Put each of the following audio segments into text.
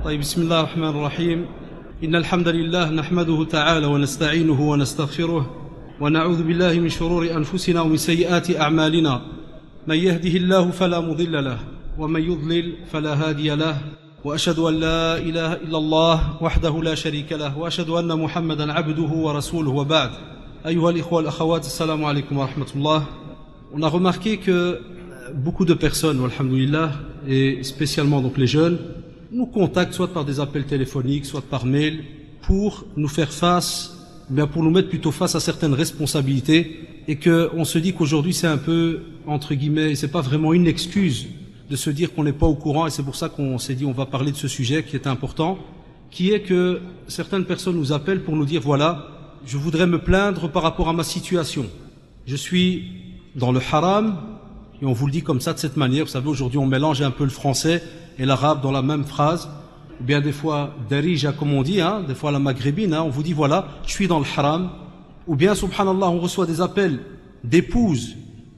طيب بسم الله الرحمن الرحيم إن الحمد لله نحمده تعالى ونستعينه ونستغفره ونعوذ بالله من شرور أنفسنا ومن سيئات أعمالنا من يهده الله فلا مضل له ومن يضلل فلا هادي له وأشهد أن لا إله إلا الله وحده لا شريك له وأشهد أن محمدا عبده ورسوله وبعد أيها الإخوة والأخوات السلام عليكم ورحمة الله. On a remarqué que beaucoup de personnes, alhamdoulilah, et spécialement donc les jeunes, nous contactent soit par des appels téléphoniques, soit par mail, pour nous faire face, bien pour nous mettre plutôt face à certaines responsabilités, et qu'on se dit qu'aujourd'hui c'est un peu, entre guillemets, c'est pas vraiment une excuse de se dire qu'on n'est pas au courant, et c'est pour ça qu'on s'est dit on va parler de ce sujet qui est important, qui est que certaines personnes nous appellent pour nous dire voilà, je voudrais me plaindre par rapport à ma situation. Je suis dans le haram, et on vous le dit comme ça de cette manière. Vous savez, aujourd'hui on mélange un peu le français et l'arabe dans la même phrase, ou bien des fois darija comme on dit, des fois la maghrébine, on vous dit voilà, je suis dans le haram, ou bien subhanallah on reçoit des appels d'épouses,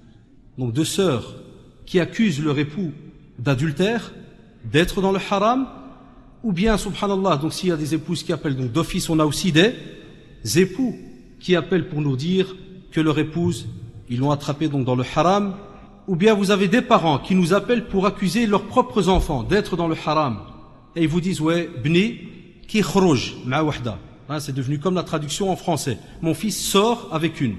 donc de sœurs, qui accusent leur époux d'adultère, d'être dans le haram, ou bien subhanallah, donc s'il y a des épouses qui appellent, donc d'office on a aussi des époux qui appellent pour nous dire que leur épouse, ils l'ont attrapé donc dans le haram, ou bien vous avez des parents qui nous appellent pour accuser leurs propres enfants d'être dans le haram, et ils vous disent ouais, bni ki khrouj ma'a wahda, c'est devenu comme la traduction en français, mon fils sort avec une,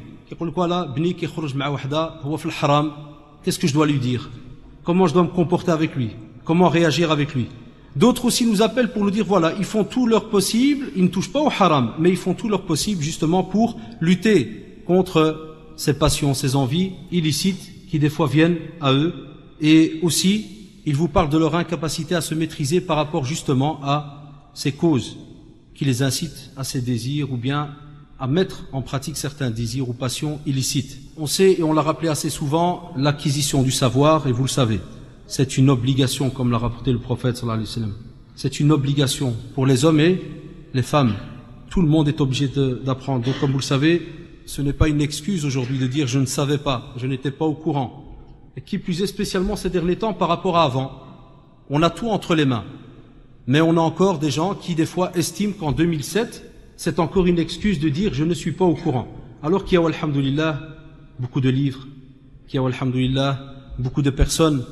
bni ki khrouj ma'a wahda huwa fil haram. Qu'est-ce que je dois lui dire? Comment je dois me comporter avec lui? Comment réagir avec lui? D'autres aussi nous appellent pour nous dire voilà, ils font tout leur possible, ils ne touchent pas au haram, mais ils font tout leur possible justement pour lutter contre ces passions, ces envies illicites qui des fois viennent à eux, et aussi ils vous parlent de leur incapacité à se maîtriser par rapport justement à ces causes qui les incitent à ces désirs ou bien à mettre en pratique certains désirs ou passions illicites. On sait, et on l'a rappelé assez souvent, l'acquisition du savoir, et vous le savez, c'est une obligation, comme l'a rapporté le prophète sallallahu alayhi wa sallam. C'est une obligation pour les hommes et les femmes. Tout le monde est obligé d'apprendre. Donc comme vous le savez, ce n'est pas une excuse aujourd'hui de dire je ne savais pas, je n'étais pas au courant. Et qui plus est spécialement ces derniers temps par rapport à avant. On a tout entre les mains. Mais on a encore des gens qui des fois estiment qu'en 2007, c'est encore une excuse de dire je ne suis pas au courant. Alors qu'il y a, alhamdoulilah, beaucoup de livres, qu'il y a, alhamdoulilah, beaucoup de personnes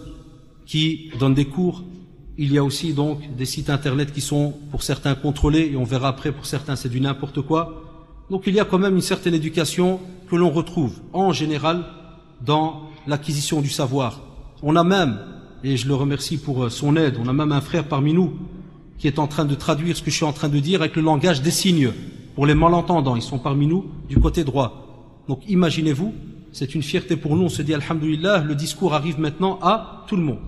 qui donnent des cours. Il y a aussi donc des sites internet qui sont pour certains contrôlés, et on verra après pour certains c'est du n'importe quoi. Donc il y a quand même une certaine éducation que l'on retrouve en général dans l'acquisition du savoir. On a même, et je le remercie pour son aide, on a même un frère parmi nous qui est en train de traduire ce que je suis en train de dire avec le langage des signes pour les malentendants. Ils sont parmi nous du côté droit. Donc imaginez-vous, c'est une fierté pour nous, on se dit alhamdoulilah, le discours arrive maintenant à tout le monde.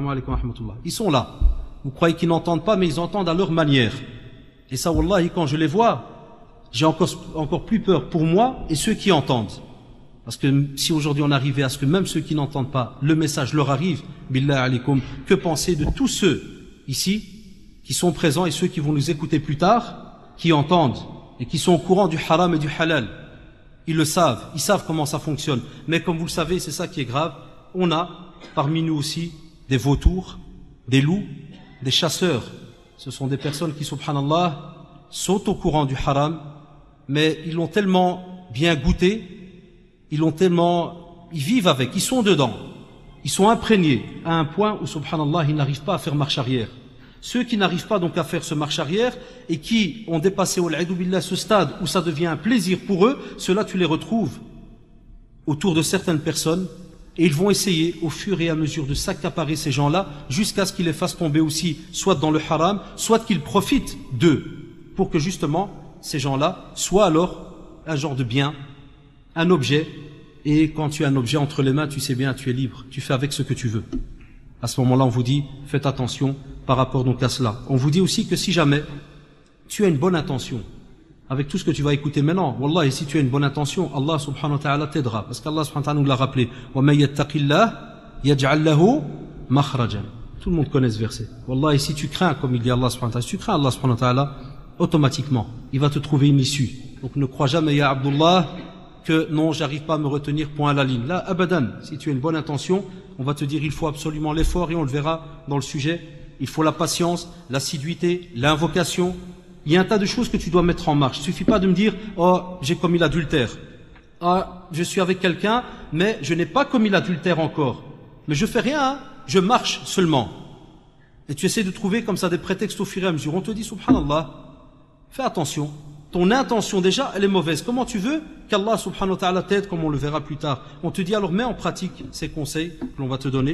Ils sont là. Vous croyez qu'ils n'entendent pas, mais ils entendent à leur manière. Et ça, wallahi, quand je les vois, j'ai encore plus peur pour moi et ceux qui entendent. Parce que si aujourd'hui on arrivait à ce que même ceux qui n'entendent pas, le message leur arrive, billah alaikum, que penser de tous ceux ici qui sont présents et ceux qui vont nous écouter plus tard, qui entendent et qui sont au courant du haram et du halal. Ils le savent, ils savent comment ça fonctionne. Mais comme vous le savez, c'est ça qui est grave, on a parmi nous aussi des vautours, des loups, des chasseurs. Ce sont des personnes qui, subhanallah, sont au courant du haram, mais ils l'ont tellement bien goûté, ils vivent avec, ils sont dedans, ils sont imprégnés à un point où, subhanallah, ils n'arrivent pas à faire marche arrière. Ceux qui n'arrivent pas donc à faire ce marche arrière et qui ont dépassé ce stade où ça devient un plaisir pour eux, ceux-là tu les retrouves autour de certaines personnes et ils vont essayer au fur et à mesure de s'accaparer ces gens-là jusqu'à ce qu'ils les fassent tomber aussi soit dans le haram, soit qu'ils profitent d'eux pour que justement ces gens-là soient alors un genre de bien, un objet, et quand tu as un objet entre les mains, tu sais bien, tu es libre, tu fais avec ce que tu veux. À ce moment-là, on vous dit, faites attention par rapport donc à cela. On vous dit aussi que si jamais tu as une bonne intention, avec tout ce que tu vas écouter maintenant, wallah, et si tu as une bonne intention, Allah subhanahu wa ta'ala t'aidera. Parce qu'Allah subhanahu wa ta'ala nous l'a rappelé. وَمَن يَتَّقِ اللَّهِ يَجْعَلْ لَهُ مَخْرَجًا. Tout le monde connaît ce verset. Wallah, et si tu crains, comme il dit Allah subhanahu wa ta'ala, si tu crains Allah subhanahu wa ta'ala, automatiquement, il va te trouver une issue. Donc ne crois jamais, ya Abdullah, que non, j'arrive pas à me retenir, point à la ligne. Là, abadan, si tu as une bonne intention, on va te dire il faut absolument l'effort, et on le verra dans le sujet Il faut la patience, l'assiduité, l'invocation. Il y a un tas de choses que tu dois mettre en marche. Il ne suffit pas de me dire « Oh, j'ai commis l'adultère. Ah, je suis avec quelqu'un, mais je n'ai pas commis l'adultère encore. Mais je fais rien, hein, je marche seulement. » Et tu essaies de trouver comme ça des prétextes au fur et à mesure. On te dit « Subhanallah, fais attention. Ton intention déjà, elle est mauvaise. Comment tu veux qu'Allah subhanahu wa ta'ala t'aide, comme on le verra plus tard ?» On te dit alors mets en pratique ces conseils que l'on va te donner.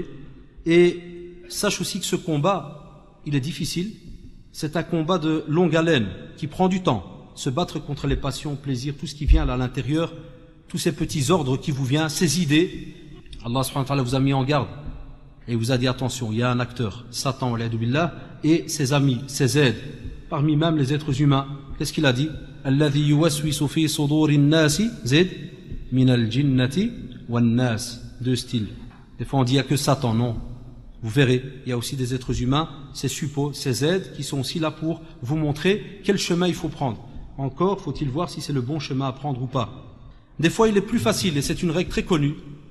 Et sache aussi que ce combat, il est difficile. C'est un combat de longue haleine qui prend du temps. Se battre contre les passions, plaisirs, tout ce qui vient là à l'intérieur, tous ces petits ordres qui vous viennent, ces idées. Allah subhanahu wa ta'ala vous a mis en garde et vous a dit attention, il y a un acteur, Satan, billah, et ses amis, ses aides, parmi même les êtres humains. Qu'est-ce qu'il a dit? Alladhi yuwaswisu fi sudurin nasi zid min al-jinnati wan nas. Deux styles. Des fois on dit il n'y a que Satan, non. Vous verrez, il y a aussi des êtres humains, ces suppôts, ces aides qui sont aussi là pour vous montrer quel chemin il faut prendre. Encore faut-il voir si c'est le bon chemin à prendre ou pas. Des fois il est plus facile, et c'est une règle très connue,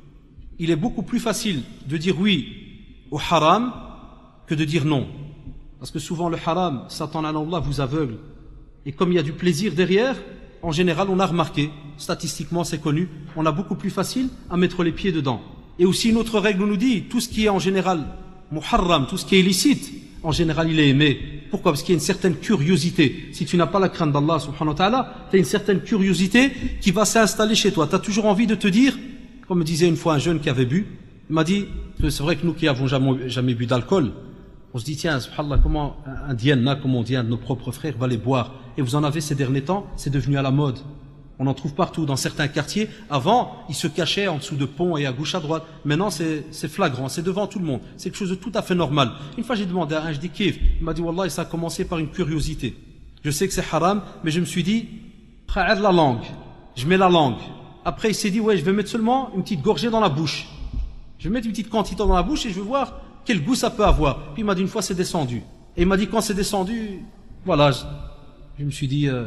il est beaucoup plus facile de dire oui au haram que de dire non. Parce que souvent le haram, Satan Allah vous aveugle. Et comme il y a du plaisir derrière, en général on a remarqué, statistiquement c'est connu, on a beaucoup plus facile à mettre les pieds dedans. Et aussi une autre règle nous dit, tout ce qui est en général muharram, tout ce qui est illicite, en général il est aimé. Pourquoi? Parce qu'il y a une certaine curiosité. Si tu n'as pas la crainte d'Allah subhanahu wa ta'ala, tu as une certaine curiosité qui va s'installer chez toi. Tu as toujours envie de te dire, comme me disait une fois un jeune qui avait bu, il m'a dit, c'est vrai que nous qui avons jamais bu d'alcool, on se dit tiens, subhanallah, comment un dienne, comme on dit, un de nos propres frères va les boire. Et vous en avez ces derniers temps, c'est devenu à la mode. On en trouve partout, dans certains quartiers. Avant, ils se cachaient en dessous de ponts et à gauche à droite. Maintenant, c'est flagrant, c'est devant tout le monde. C'est quelque chose de tout à fait normal. Une fois, j'ai demandé à un, je dis kiff. Il m'a dit wallah, ça a commencé par une curiosité. Je sais que c'est haram, mais je me suis dit, la langue. Je mets la langue. Après, il s'est dit, ouais, je vais mettre seulement une petite gorgée dans la bouche. Je vais mettre une petite quantité dans la bouche et je vais voir quel goût ça peut avoir. Puis il m'a dit une fois, c'est descendu. Et il m'a dit quand c'est descendu, voilà, je me suis dit,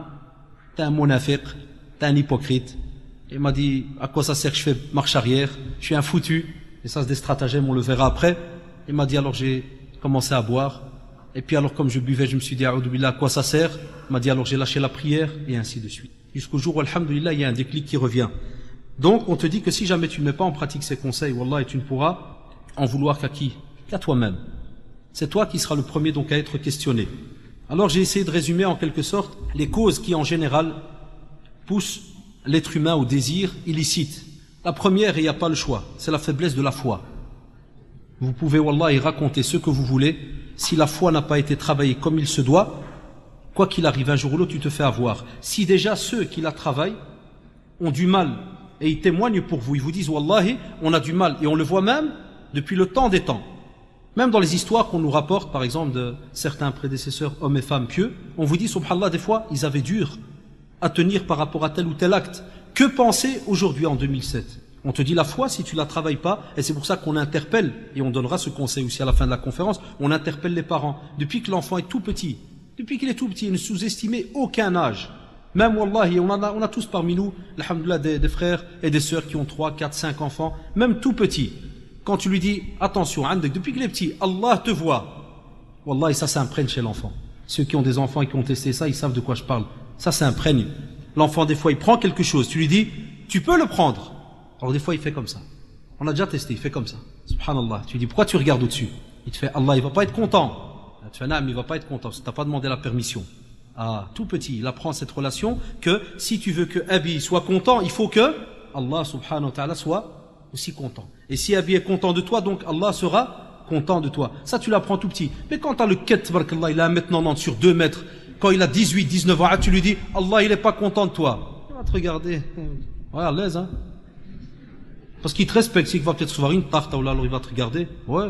t'es un monafiq, t'es un hypocrite. Et il m'a dit, à quoi ça sert que je fais marche arrière? Je suis un foutu. Et ça, c'est des stratagèmes, on le verra après. Il m'a dit, alors j'ai commencé à boire. Et puis alors, comme je buvais, je me suis dit, a'oudou billah, à quoi ça sert? Il m'a dit, alors j'ai lâché la prière, et ainsi de suite. Jusqu'au jour où, alhamdoulilah, il y a un déclic qui revient. Donc, on te dit que si jamais tu ne mets pas en pratique ces conseils, wallah, et tu ne pourras en vouloir qu'à qui? Qu'à toi-même. C'est toi qui seras le premier donc à être questionné. Alors j'ai essayé de résumer en quelque sorte les causes qui en général poussent l'être humain au désir illicite. La première, et il n'y a pas le choix, c'est la faiblesse de la foi. Vous pouvez wallah y raconter ce que vous voulez, si la foi n'a pas été travaillée comme il se doit, quoi qu'il arrive un jour ou l'autre tu te fais avoir. Si déjà ceux qui la travaillent ont du mal et ils témoignent pour vous, ils vous disent wallahi on a du mal et on le voit même depuis le temps des temps. Même dans les histoires qu'on nous rapporte, par exemple, de certains prédécesseurs, hommes et femmes pieux, on vous dit, subhanallah, des fois, ils avaient dur à tenir par rapport à tel ou tel acte. Que penser aujourd'hui en 2007? On te dit la foi, si tu la travailles pas, et c'est pour ça qu'on interpelle, et on donnera ce conseil aussi à la fin de la conférence, on interpelle les parents. Depuis que l'enfant est tout petit, ne sous-estimez aucun âge. Même, wallahi, on a tous parmi nous, alhamdoulilah, des frères et des sœurs qui ont 3, 4, 5 enfants, même tout petits. Quand tu lui dis, attention, depuis qu'il est petit, Allah te voit. Wallah, et ça s'imprègne chez l'enfant. Ceux qui ont des enfants et qui ont testé ça, ils savent de quoi je parle. Ça s'imprègne. L'enfant, des fois, il prend quelque chose. Tu lui dis, tu peux le prendre. Alors, des fois, il fait comme ça. On a déjà testé, il fait comme ça. Subhanallah. Tu lui dis, pourquoi tu regardes au-dessus? Il te fait, Allah, il va pas être content. Tu fais, non, mais il va pas être content parce que t'as pas demandé la permission. Ah, tout petit, il apprend cette relation que si tu veux que Abi soit content, il faut que Allah, subhanahu wa ta'ala, soit aussi content. Et si Abi est content de toi, donc Allah sera content de toi. Ça, tu l'apprends tout petit. Mais quand tu as le quête, il a 1m90 sur 2 mètres, quand il a 18, 19 ans, tu lui dis, Allah, il n'est pas content de toi. Il va te regarder. Ouais, à l'aise, hein. Parce qu'il te respecte. S'il va peut-être recevoir une tarte, alors il va te regarder. Ouais.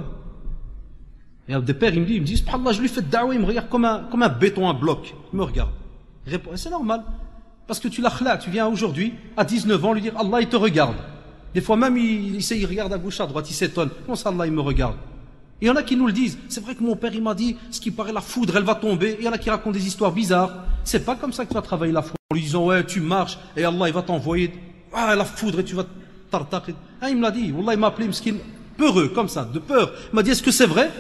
Et des pères, il me dit, subhanallah, je lui fais de da'wa, il me regarde comme un béton, un bloc. Il me regarde. C'est normal. Parce que tu l'as, tu viens aujourd'hui, à 19 ans, lui dire, Allah, il te regarde. Des fois même, il regarde à gauche, à droite, il s'étonne. Comment ça, Allah, il me regarde? Et il y en a qui nous le disent. C'est vrai que mon père, il m'a dit, ce qui paraît la foudre, elle va tomber. Et il y en a qui racontent des histoires bizarres. C'est pas comme ça que tu vas travailler la foi. En lui disant, ouais, tu marches, et Allah, il va t'envoyer, la foudre, et tu vas tartar. Il me l'a dit. Wallah, il m'a appelé, m'skin, peureux, comme ça, de peur. Il m'a dit, est-ce que c'est vrai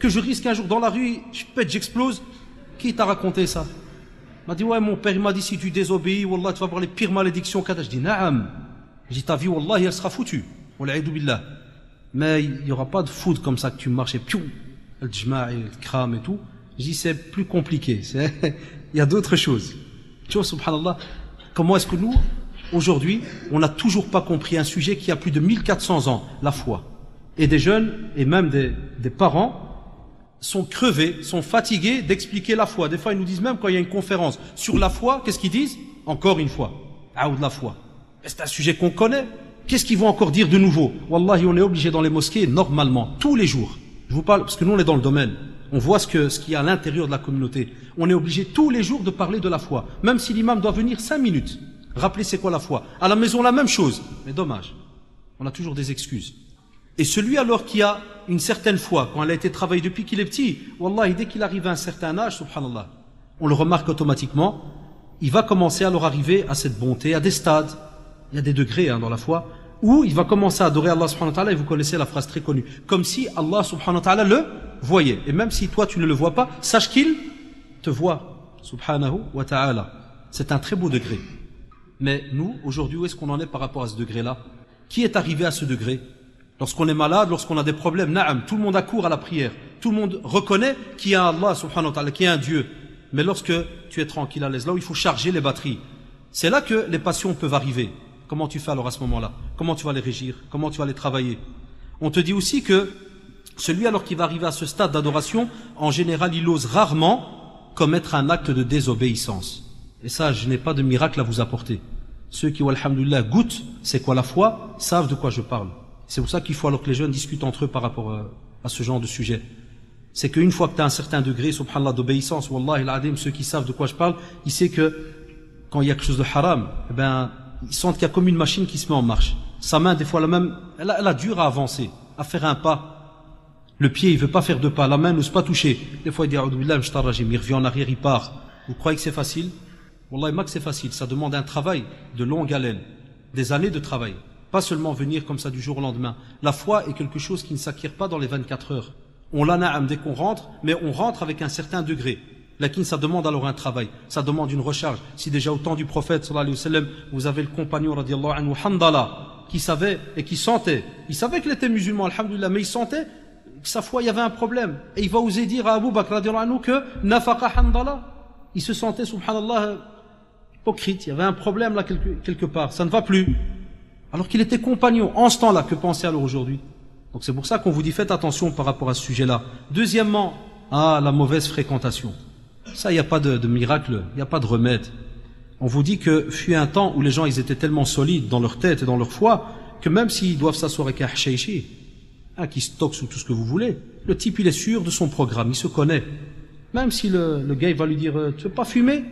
que je risque un jour dans la rue, je pète, j'explose. Qui t'a raconté ça? Il m'a dit, ouais, mon père, il m'a dit, si tu désobéis, wallah, tu vas avoir les pires malédictions. Je dis, naam. Je dis, ta vie, wallah, elle sera foutue. Wala'idou billah. Mais il n'y aura pas de foudre comme ça que tu marches et piou, le jma' et le kram et tout. Je dis, c'est plus compliqué. Il y a d'autres choses. Tu vois, subhanallah, comment est-ce que nous, aujourd'hui, on n'a toujours pas compris un sujet qui a plus de 1400 ans, la foi. Et des jeunes, et même des parents, sont crevés, sont fatigués d'expliquer la foi. Des fois, ils nous disent même quand il y a une conférence sur la foi, qu'est-ce qu'ils disent? Encore une fois. Aoud la foi. C'est un sujet qu'on connaît. Qu'est-ce qu'ils vont encore dire de nouveau? Wallahi, on est obligé dans les mosquées, normalement, tous les jours. Je vous parle, parce que nous, on est dans le domaine. On voit ce qu'il y a à l'intérieur de la communauté. On est obligé tous les jours de parler de la foi. Même si l'imam doit venir 5 minutes. Rappeler c'est quoi la foi. À la maison, la même chose. Mais dommage. On a toujours des excuses. Et celui alors qui a une certaine foi, quand elle a été travaillée depuis qu'il est petit, wallahi, dès qu'il arrive à un certain âge, subhanallah, on le remarque automatiquement, il va commencer à leur arriver à cette bonté, à des stades, il y a des degrés dans la foi, où il va commencer à adorer Allah subhanahu wa ta'ala, et vous connaissez la phrase très connue, comme si Allah subhanahu wa ta'ala le voyait. Et même si toi tu ne le vois pas, sache qu'il te voit, subhanahu wa ta'ala. C'est un très beau degré. Mais nous, aujourd'hui, où est-ce qu'on en est par rapport à ce degré-là? Qui est arrivé à ce degré? Lorsqu'on est malade, lorsqu'on a des problèmes, na'am, tout le monde accourt à la prière. Tout le monde reconnaît qu'il y a Allah subhanahu wa ta'ala, qu'il y a un Dieu. Mais lorsque tu es tranquille à l'aise, là où il faut charger les batteries, c'est là que les passions peuvent arriver. Comment tu fais alors à ce moment-là? Comment tu vas les régir? Comment tu vas les travailler? On te dit aussi que celui alors qui va arriver à ce stade d'adoration, en général, il ose rarement commettre un acte de désobéissance. Et ça, je n'ai pas de miracle à vous apporter. Ceux qui, alhamdoulilah, goûtent, c'est quoi la foi, savent de quoi je parle. C'est pour ça qu'il faut alors que les jeunes discutent entre eux par rapport à ce genre de sujet. C'est qu'une fois que tu as un certain degré, subhanallah, d'obéissance, wallahi al-adim, ceux qui savent de quoi je parle, ils savent que quand il y a quelque chose de haram, eh ben, ils sentent qu'il y a comme une machine qui se met en marche. Sa main, des fois, elle a dur à avancer, à faire un pas. Le pied, il veut pas faire 2 pas, la main n'ose pas toucher. Des fois, il dit, il revient en arrière, il part. Vous croyez que c'est facile? Wallahi, que c'est facile. Ça demande un travail de longue haleine, des années de travail. Pas seulement venir comme ça du jour au lendemain. La foi est quelque chose qui ne s'acquiert pas dans les 24 heures. On l'a na'am dès qu'on rentre, mais on rentre avec un certain degré. Lakin, ça demande alors un travail, ça demande une recharge. Si déjà au temps du prophète, sallallahu alayhi wa sallam, vous avez le compagnon, radiallahu anhu, Handala, qui savait et qui sentait, il savait qu'il était musulman, alhamdoulilah, mais il sentait que sa foi, il y avait un problème. Et il va oser dire à Abu Bakr, radiallahu anhu, que nafaqa Handala, il se sentait, subhanallah, hypocrite, il y avait un problème là quelque part, ça ne va plus. Alors qu'il était compagnon, en ce temps-là, que pensez alors aujourd'hui? Donc c'est pour ça qu'on vous dit faites attention par rapport à ce sujet-là. Deuxièmement, la mauvaise fréquentation. Ça, il n'y a pas de miracle, il n'y a pas de remède. On vous dit que fut un temps où les gens ils étaient tellement solides dans leur tête et dans leur foi que même s'ils doivent s'asseoir avec un hacheichi, qui stocke sous tout ce que vous voulez, le type il est sûr de son programme, il se connaît. Même si le gars il va lui dire tu veux pas fumer?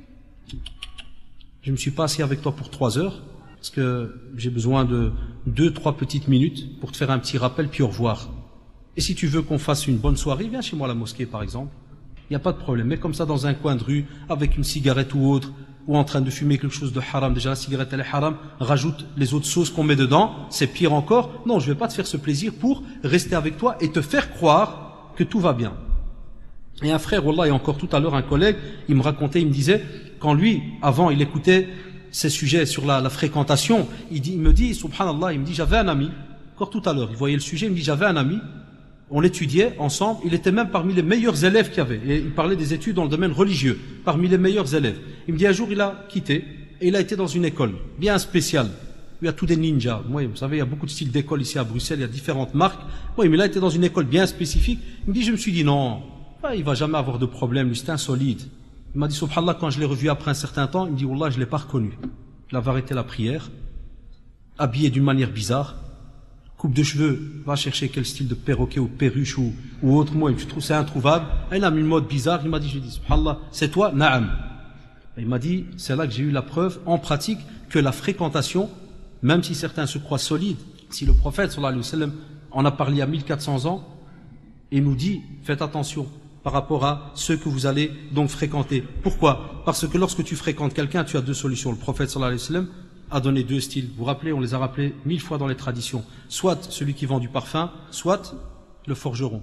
Je me suis pas assis avec toi pour 3 heures parce que j'ai besoin de 2-3 petites minutes pour te faire un petit rappel puis au revoir. Et si tu veux qu'on fasse une bonne soirée, viens chez moi à la mosquée par exemple. Il n'y a pas de problème. Mais comme ça dans un coin de rue, avec une cigarette ou autre, ou en train de fumer quelque chose de haram, déjà la cigarette elle est haram, rajoute les autres sauces qu'on met dedans, c'est pire encore. Non, je ne vais pas te faire ce plaisir pour rester avec toi et te faire croire que tout va bien. Et un frère, wallah, et encore tout à l'heure un collègue, il me racontait, il me disait, quand lui, avant, il écoutait ces sujets sur la fréquentation, il me dit, subhanallah, il me dit, j'avais un ami, encore tout à l'heure, il voyait le sujet, il me dit, j'avais un ami, on l'étudiait ensemble, il était même parmi les meilleurs élèves qu'il y avait, et il parlait des études dans le domaine religieux, parmi les meilleurs élèves. Il me dit, un jour, il a quitté, et il a été dans une école, bien spéciale, il y a tous des ninjas. Moi, vous savez, il y a beaucoup de styles d'école ici à Bruxelles, il y a différentes marques. Oui, mais il a été dans une école bien spécifique. Il me dit, je me suis dit, non, il va jamais avoir de problème, lui, c'est insolide. Il m'a dit, subhanallah, quand je l'ai revu après un certain temps, il me dit, wallah, je l'ai pas reconnu. Il avait arrêté la prière, habillé d'une manière bizarre, coupe de cheveux, va chercher quel style de perroquet ou perruche ou autre. Moi, je trouve c'est introuvable. Il a mis une mode bizarre. Il m'a dit, je lui ai dit, subhanallah, c'est toi, na'am. Et il m'a dit, c'est là que j'ai eu la preuve en pratique que la fréquentation, même si certains se croient solides, si le prophète sallallahu alayhi wa sallam en a parlé à 1400 ans et nous dit faites attention par rapport à ceux que vous allez donc fréquenter. Pourquoi? Parce que lorsque tu fréquentes quelqu'un, tu as 2 solutions. Le prophète sallallahu alayhi wa sallam a donné 2 styles. Vous vous rappelez, on les a rappelés 1000 fois dans les traditions. Soit celui qui vend du parfum, soit le forgeron.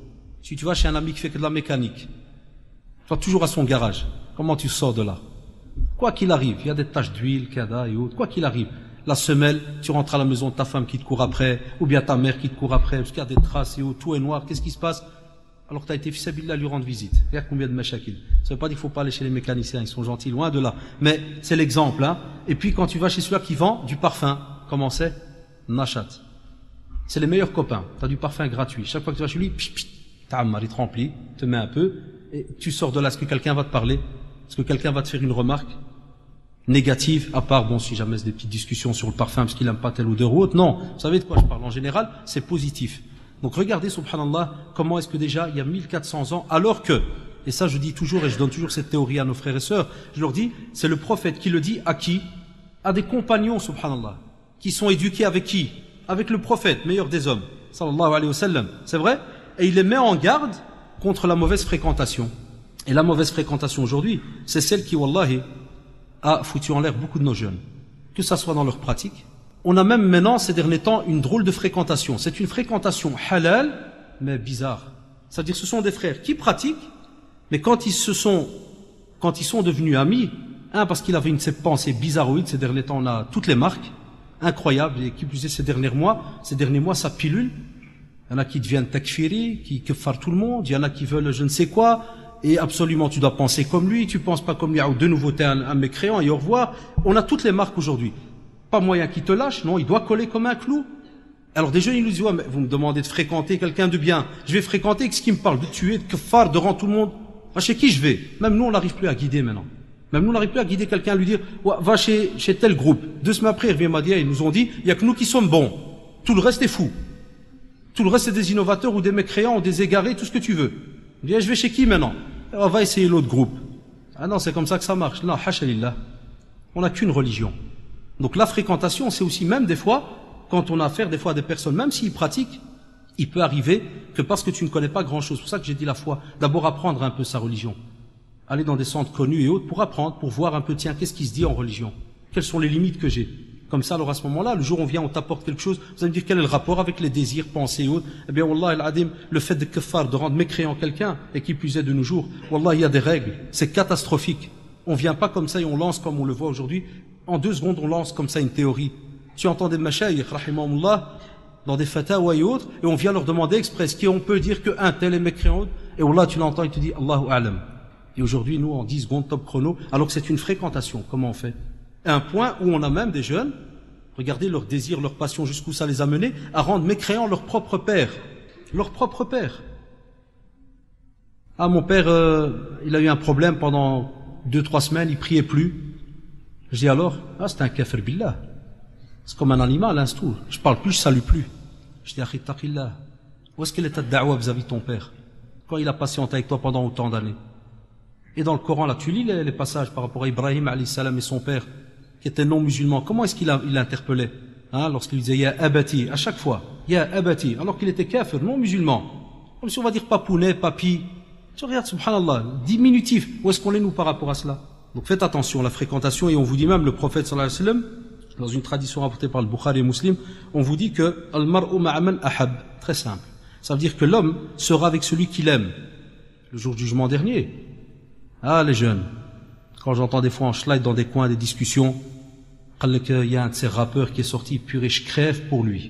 Si tu vas chez un ami qui fait que de la mécanique, tu vas toujours à son garage. Comment tu sors de là? Quoi qu'il arrive, il y a des taches d'huile, kada et autres, quoi qu'il arrive. La semelle, tu rentres à la maison de ta femme qui te court après, ou bien ta mère qui te court après, parce qu'il y a des traces et autres, tout est noir, qu'est-ce qui se passe? Alors que tu as été fissabillah lui rendre visite. Regarde combien de machakil. Ça veut pas dire qu'il faut pas aller chez les mécaniciens, ils sont gentils, loin de là. Mais c'est l'exemple, hein. Et puis quand tu vas chez celui-là qui vend du parfum, comment c'est? Nachat. C'est les meilleurs copains. Tu as du parfum gratuit. Chaque fois que tu vas chez lui, il te remplit, te met un peu, et tu sors de là. Est-ce que quelqu'un va te parler? Est-ce que quelqu'un va te faire une remarque négative, à part, bon, si jamais c'est des petites discussions sur le parfum parce qu'il aime pas tel odeur ou autre? Non. Vous savez de quoi je parle? En général, c'est positif. Donc regardez, subhanallah, comment est-ce que déjà, il y a 1400 ans, alors que, et ça je dis toujours, et je donne toujours cette théorie à nos frères et sœurs, je leur dis, c'est le prophète qui le dit à qui? À des compagnons, subhanallah, qui sont éduqués avec qui? Avec le prophète, meilleur des hommes, sallallahu alayhi wa sallam. C'est vrai? Et il les met en garde contre la mauvaise fréquentation. Et la mauvaise fréquentation aujourd'hui, c'est celle qui, wallahi, a foutu en l'air beaucoup de nos jeunes. Que ça soit dans leur pratique. On a même maintenant, ces derniers temps, une drôle de fréquentation. C'est une fréquentation halal, mais bizarre. C'est-à-dire que ce sont des frères qui pratiquent, mais quand ils sont devenus amis, parce qu'il avait une pensée bizarroïde, ces derniers temps, on a toutes les marques, incroyables, et qui plus est ces derniers mois, ça pilule. Il y en a qui deviennent takfiri, qui keffarent tout le monde, il y en a qui veulent je ne sais quoi, et absolument tu dois penser comme lui, tu penses pas comme lui, de nouveau t'es un mécréant, et au revoir. On a toutes les marques aujourd'hui. Pas moyen qu'il te lâche, non, il doit coller comme un clou. Alors des jeunes, ils nous disent, ouais, mais vous me demandez de fréquenter quelqu'un de bien. Je vais fréquenter, qu'est-ce qui me parle? De tuer, de keffar, devant tout le monde. Chez qui je vais? Même nous, on n'arrive plus à guider maintenant. Même nous, on n'arrive plus à guider quelqu'un, lui dire, ouais, va chez tel groupe. 2 semaines après, il revient m'a dit, ils nous ont dit, il y a que nous qui sommes bons. Tout le reste est fou. Tout le reste, c'est des innovateurs ou des mécréants ou des égarés, tout ce que tu veux. Il dit, je vais chez qui maintenant? On va essayer l'autre groupe. Ah non, c'est comme ça que ça marche. Non, hasha lillah. On n'a qu'une religion. Donc la fréquentation, c'est aussi même des fois, quand on a affaire des fois à des personnes, même s'ils pratiquent, il peut arriver que parce que tu ne connais pas grand-chose, c'est pour ça que j'ai dit la foi, d'abord apprendre un peu sa religion. Aller dans des centres connus et autres pour apprendre, pour voir un peu, tiens, qu'est-ce qui se dit en religion? Quelles sont les limites que j'ai? Comme ça, alors à ce moment-là, le jour où on vient, on t'apporte quelque chose, vous allez me dire quel est le rapport avec les désirs, pensées et autres. Eh bien, wallah al-adim, le fait de keffar, de rendre mécréant quelqu'un, et qui plus est de nos jours, wallah, il y a des règles, c'est catastrophique. On vient pas comme ça et on lance comme on le voit aujourd'hui. En 2 secondes, on lance comme ça une théorie. Tu entends des mashayikh, rahimahumullah, dans des fatawa et autres, et on vient leur demander express, on peut dire qu'un tel est mécréant, et wallah, tu l'entends, il te dit, Allahu a'lam. Et aujourd'hui, nous, en 10 secondes, top chrono, alors que c'est une fréquentation, comment on fait? Un point où on a même des jeunes, regardez leur désir, leur passion, jusqu'où ça les a menés, à rendre mécréants leur propre père. Leur propre père. Ah, mon père, il a eu un problème pendant 2-3 semaines, il priait plus. Je dis alors, c'est un kafir billah. C'est comme un animal, un stour. Je parle plus, je salue plus. Je dis, akhi taqillah. Où est-ce qu'elle est ta da'wa vis-à-vis de ton père? Quand il a patienté avec toi pendant autant d'années. Et dans le Coran, là, tu lis les passages par rapport à Ibrahim, alayhi salam, et son père, qui était non musulman. Comment est-ce qu'il interpellait? Lorsqu'il disait, ya abati, à chaque fois, ya abati, alors qu'il était kafir, non musulman. Comme si on va dire papounet, papi. Tu regardes, subhanallah, diminutif. Où est-ce qu'on est, nous, par rapport à cela? Donc faites attention à la fréquentation, et on vous dit même, le prophète sallallahu alayhi wa sallam, dans une tradition rapportée par le Bukhari et Muslim, on vous dit que al-mar'u ma'aman ahab, très simple. Ça veut dire que l'homme sera avec celui qu'il aime. Le jour du jugement dernier. Les jeunes, quand j'entends des fois en slide dans des coins des discussions, il y a un de ces rappeurs qui est sorti, purée, je crève pour lui.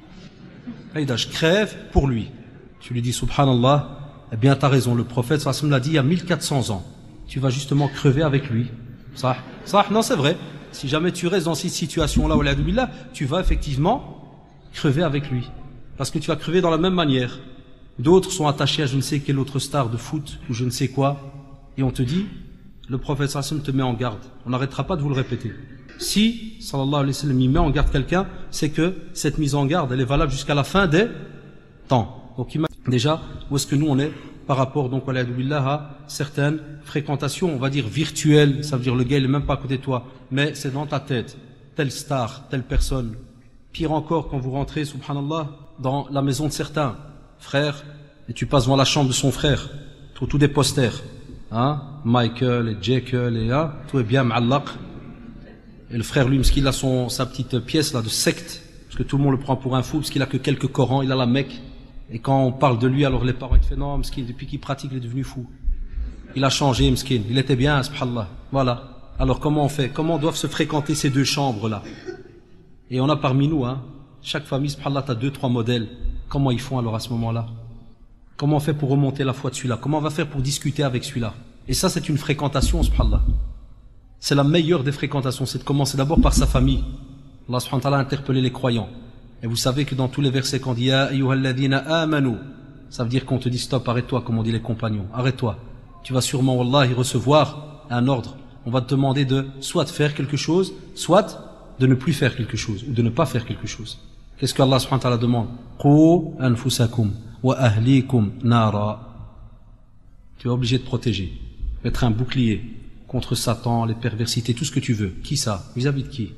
Je crève pour lui. Tu lui dis, subhanallah, eh bien t'as raison, le prophète sallallahu alayhi wa sallam l'a dit il y a 1400 ans. Tu vas justement crever avec lui. Ça, non, c'est vrai. Si jamais tu restes dans cette situation-là, tu vas effectivement crever avec lui. Parce que tu vas crever dans la même manière. D'autres sont attachés à je ne sais quelle autre star de foot ou je ne sais quoi. Et on te dit, le prophète sallallahu alayhi wa sallam te met en garde. On n'arrêtera pas de vous le répéter. Si, sallallahu alayhi wa sallam, il met en garde quelqu'un, c'est que cette mise en garde, elle est valable jusqu'à la fin des temps. Donc déjà, où est-ce que nous on est par rapport donc à certaines fréquentations, on va dire virtuelles, ça veut dire le gars il est même pas à côté de toi, mais c'est dans ta tête, telle star, telle personne. Pire encore quand vous rentrez, subhanallah, dans la maison de certains frères, et tu passes devant la chambre de son frère, tout des posters, Michael et Jekyll et tout est bien ma'allaq. Et le frère lui, parce qu'il a sa petite pièce là de secte, parce que tout le monde le prend pour un fou, parce qu'il a que quelques Corans, il a la Mecque. Et quand on parle de lui, alors les parents ils te font non, Mskin, depuis qu'il pratique, il est devenu fou. Il a changé, Mskin. Il était bien, subhanallah. Voilà. Alors comment on fait? Comment doivent se fréquenter ces deux chambres-là? Et on a parmi nous, chaque famille, subhanallah, t'as 2-3 modèles. Comment ils font alors à ce moment-là? Comment on fait pour remonter la foi de celui-là? Comment on va faire pour discuter avec celui-là? Et ça, c'est une fréquentation, subhanallah. C'est la meilleure des fréquentations, c'est de commencer d'abord par sa famille. Allah subhanahu wa ta'ala a interpellé les croyants. Et vous savez que dans tous les versets qu'on dit Ya ayyuhalladhina amanu, ça veut dire qu'on te dit stop, arrête-toi, comme on dit les compagnons, arrête-toi. Tu vas sûrement, wallahi, recevoir un ordre. On va te demander de soit de faire quelque chose, soit de ne plus faire quelque chose, ou de ne pas faire quelque chose. Qu'est-ce que Allah subhanahu wa ta'ala demande? Qu anfusakum wa ahlikum nara. Tu es obligé de protéger, d'être un bouclier contre Satan, les perversités, tout ce que tu veux. Qui ça? Vis-à-vis de qui?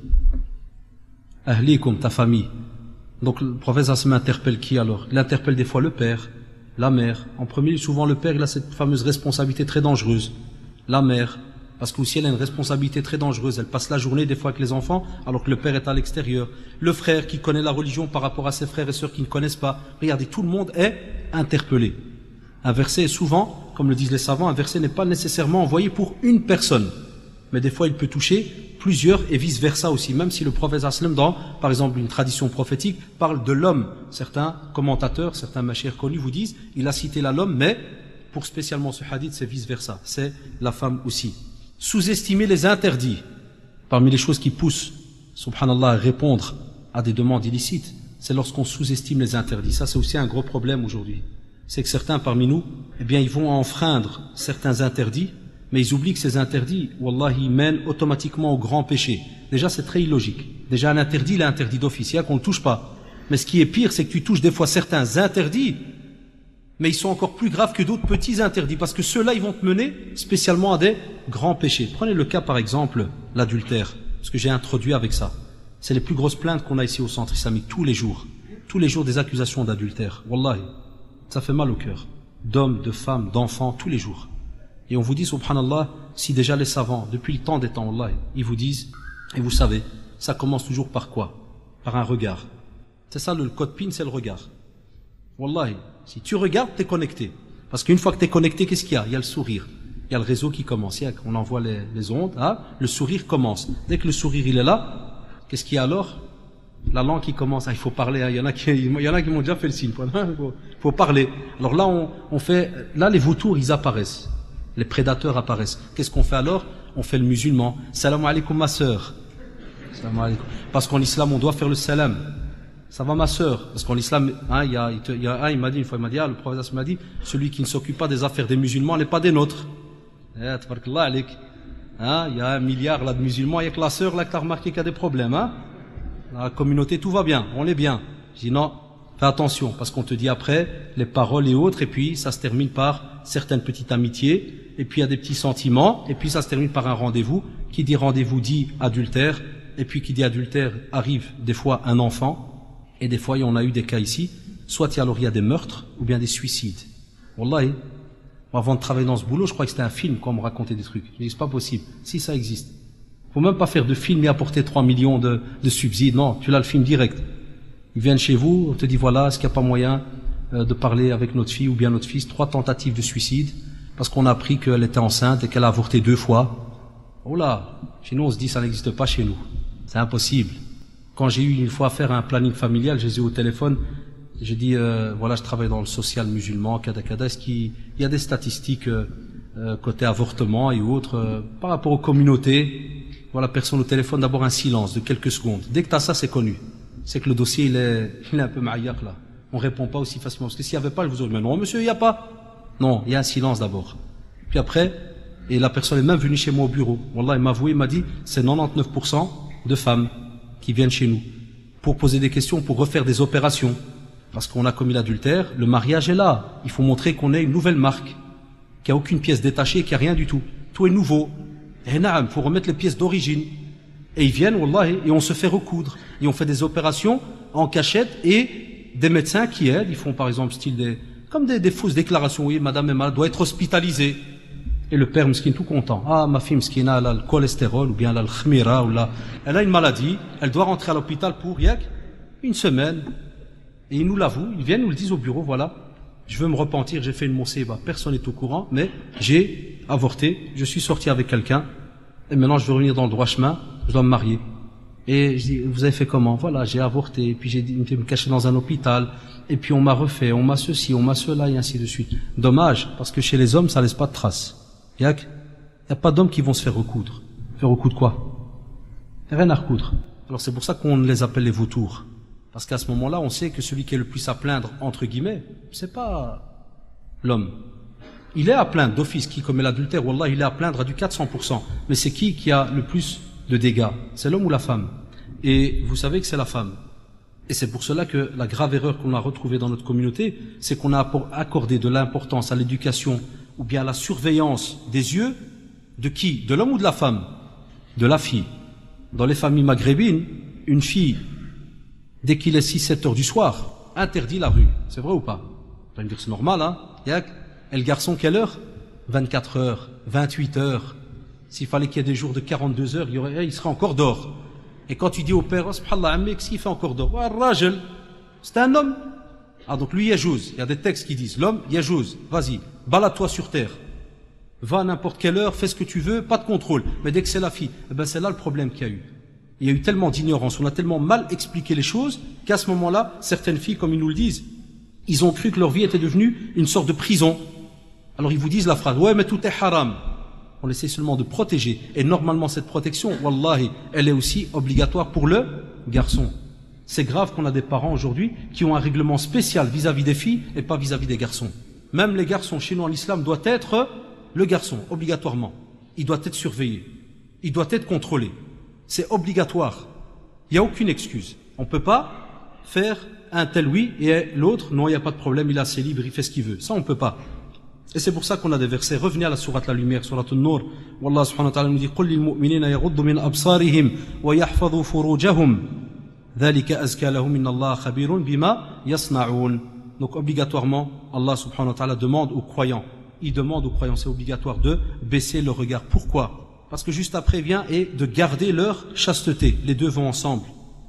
Ahlikum, ta famille. Donc le prophète sallallahu interpelle qui alors? Il interpelle des fois le père, la mère. En premier, souvent le père, il a cette fameuse responsabilité très dangereuse. La mère, parce qu'aussi elle a une responsabilité très dangereuse. Elle passe la journée des fois avec les enfants, alors que le père est à l'extérieur. Le frère qui connaît la religion par rapport à ses frères et sœurs qui ne connaissent pas. Regardez, tout le monde est interpellé. Un verset est souvent, comme le disent les savants, un verset n'est pas nécessairement envoyé pour une personne. Mais des fois, il peut toucher plusieurs et vice-versa aussi. Même si le prophète sallam, dans, par exemple, une tradition prophétique, parle de l'homme. Certains commentateurs, certains machères connus vous disent, il a cité là l'homme, mais pour spécialement ce hadith, c'est vice-versa. C'est la femme aussi. Sous-estimer les interdits. Parmi les choses qui poussent, subhanallah, à répondre à des demandes illicites, c'est lorsqu'on sous-estime les interdits. Ça, c'est aussi un gros problème aujourd'hui. C'est que certains parmi nous, eh bien, ils vont enfreindre certains interdits, mais ils oublient que ces interdits, wallahi, ils mènent automatiquement au grand péché. Déjà, c'est très illogique. Déjà, un interdit, il est interdit d'office, qu'on ne le touche pas. Mais ce qui est pire, c'est que tu touches des fois certains interdits, mais ils sont encore plus graves que d'autres petits interdits, parce que ceux-là, ils vont te mener spécialement à des grands péchés. Prenez le cas, par exemple, l'adultère, parce que j'ai introduit avec ça. C'est les plus grosses plaintes qu'on a ici au centre islamique, tous les jours des accusations d'adultère. Wallahi, ça fait mal au cœur. D'hommes, de femmes, d'enfants, tous les jours. Et on vous dit, subhanallah, si déjà les savants, depuis le temps des temps, wallahi, ils vous disent, et vous savez, ça commence toujours par quoi? Par un regard. C'est ça, le code PIN, c'est le regard. Wallahi, si tu regardes, t'es connecté. Parce qu'une fois que t'es connecté, qu'est-ce qu'il y a? Il y a le sourire. Il y a le réseau qui commence. On envoie les ondes, le sourire commence. Dès que le sourire, il est là, qu'est-ce qu'il y a alors? La langue qui commence, il faut parler, il y en a qui m'ont déjà fait le signe, il faut parler. Alors là, on fait, là les vautours, ils apparaissent. Les prédateurs apparaissent. Qu'est-ce qu'on fait alors? On fait le musulman. Salam alaikum ma sœur. Salam alaikum. Parce qu'en islam, on doit faire le salam. Ça va ma sœur? Parce qu'en islam, il m'a dit une fois, le prophète m'a dit, celui qui ne s'occupe pas des affaires des musulmans n'est pas des nôtres. Il y a 1 milliard là de musulmans, il y a que la sœur là que tu as remarqué qu'il y a des problèmes. La communauté, tout va bien, on est bien. Je dis non, fais attention, parce qu'on te dit après les paroles et autres, et puis ça se termine par certaines petites amitiés, et puis il y a des petits sentiments, et puis ça se termine par un rendez-vous. Qui dit rendez-vous dit adultère, et puis qui dit adultère arrive des fois un enfant, et des fois on a eu des cas ici, soit il y a des meurtres, ou bien des suicides. Wallahi, avant de travailler dans ce boulot, je crois que c'était un film quand on me racontait des trucs. Je dis c'est pas possible, si ça existe. Faut même pas faire de film et apporter 3 millions de subsides. Non, tu l'as le film direct. Ils viennent chez vous, on te dit voilà, est-ce qu'il n'y a pas moyen de parler avec notre fille ou bien notre fils? 3 tentatives de suicide parce qu'on a appris qu'elle était enceinte et qu'elle a avorté 2 fois. Oh là, chez nous on se dit ça n'existe pas chez nous. C'est impossible. Quand j'ai eu une fois à faire un planning familial, je les ai eu au téléphone. J'ai dit voilà, je travaille dans le social musulman, kada. Est-ce qu'il y a des statistiques côté avortement et autres par rapport aux communautés? Voilà, personne au téléphone, d'abord un silence de quelques secondes. Dès que tu as ça, c'est connu. C'est que le dossier, il est un peu maïak là. On répond pas aussi facilement. Parce que s'il n'y avait pas, je vous aurais dit, mais non, monsieur, il n'y a pas. Non, il y a un silence d'abord. Puis après, et la personne est même venue chez moi au bureau. Wallah, il m'a avoué, il m'a dit, c'est 99% de femmes qui viennent chez nous pour poser des questions, pour refaire des opérations. Parce qu'on a commis l'adultère, le mariage est là. Il faut montrer qu'on est une nouvelle marque, qu'il n'y a aucune pièce détachée, qu'il n'y a rien du tout. Tout est nouveau. Et il faut remettre les pièces d'origine. Et ils viennent, wallahi, et on se fait recoudre. Et on fait des opérations en cachette et des médecins qui aident. Ils font par exemple comme des fausses déclarations. Oui, madame est malade, doit être hospitalisée. Et le père, miskin, tout content. Ah, ma fille, miskina, elle a le cholestérol, ou bien elle a le khmira, elle a une maladie. Elle doit rentrer à l'hôpital pour, 1 semaine. Et ils nous l'avouent, ils viennent, nous le disent au bureau, voilà, je veux me repentir, j'ai fait une mousséba, personne n'est au courant, mais j'ai avorté, je suis sorti avec quelqu'un, et maintenant je veux revenir dans le droit chemin, je dois me marier. Et je dis, vous avez fait comment? Voilà, j'ai avorté, et puis j'ai été me cacher dans un hôpital, et puis on m'a refait, on m'a ceci, on m'a cela, et ainsi de suite. Dommage, parce que chez les hommes, ça laisse pas de traces. Il n'y a pas d'hommes qui vont se faire recoudre. Faire recoudre quoi? Rien à recoudre. Alors c'est pour ça qu'on les appelle les vautours. Parce qu'à ce moment-là, on sait que celui qui est le plus à plaindre, entre guillemets, c'est pas l'homme. Il est à plaindre d'office, qui commet l'adultère, wallah, il est à plaindre à du 400%. Mais c'est qui a le plus de dégâts? C'est l'homme ou la femme? Et vous savez que c'est la femme. Et c'est pour cela que la grave erreur qu'on a retrouvée dans notre communauté, c'est qu'on a accordé de l'importance à l'éducation ou bien à la surveillance des yeux de qui? De l'homme ou de la femme? De la fille. Dans les familles maghrébines, une fille, dès qu'il est 6-7 heures du soir, interdit la rue. C'est vrai ou pas? Vous allez me dire c'est normal, hein? Et le garçon, quelle heure? 24 heures, 28 heures. S'il fallait qu'il y ait des jours de 42 heures, il serait encore dehors. Et quand tu dis au père, oh, subhanallah, qu'est-ce qu'il fait encore dehors? Ouais, rajel, c'est un homme. Ah, donc lui, yajouz. Il y a des textes qui disent, l'homme, yajouz. Vas-y, balade-toi sur terre. Va à n'importe quelle heure, fais ce que tu veux, pas de contrôle. Mais dès que c'est la fille, eh ben c'est là le problème qu'il y a eu. Il y a eu tellement d'ignorance, on a tellement mal expliqué les choses, qu'à ce moment-là, certaines filles, comme ils nous le disent, ils ont cru que leur vie était devenue une sorte de prison. Alors ils vous disent la phrase, ouais mais tout est haram. On essaie seulement de protéger. Et normalement cette protection, wallahi, elle est aussi obligatoire pour le garçon. C'est grave qu'on a des parents aujourd'hui qui ont un règlement spécial vis-à-vis des filles et pas vis-à-vis des garçons. Même les garçons, chez nous en islam, doit être le garçon, obligatoirement. Il doit être surveillé. Il doit être contrôlé. C'est obligatoire. Il n'y a aucune excuse. On ne peut pas faire un tel oui et l'autre, non, il n'y a pas de problème, il est assez libre, il fait ce qu'il veut. Ça, on ne peut pas. Et c'est pour ça qu'on a des versets. Revenez à la sourate La Lumière, sourate An-Nur, où Allah subhanahu wa ta'ala nous dit قُلْ لِلْمُؤْمِنِينَ يَغُضُّوا مِنْ أَبْصَارِهِمْ وَيَحْفَظُوا فُرُوجَهُمْ ذَلِكَ أَزْكَى لَهُمْ إِنَّ اللَّهَ خَبِيرٌ بِمَا يَصْنَعُونَ. Donc obligatoirement, Allah subhanahu wa ta'ala demande aux croyants, il demande aux croyants, c'est obligatoire de baisser le regard. Pourquoi? Parce que juste après vient et de garder leur chasteté. Les deux vont ensemble.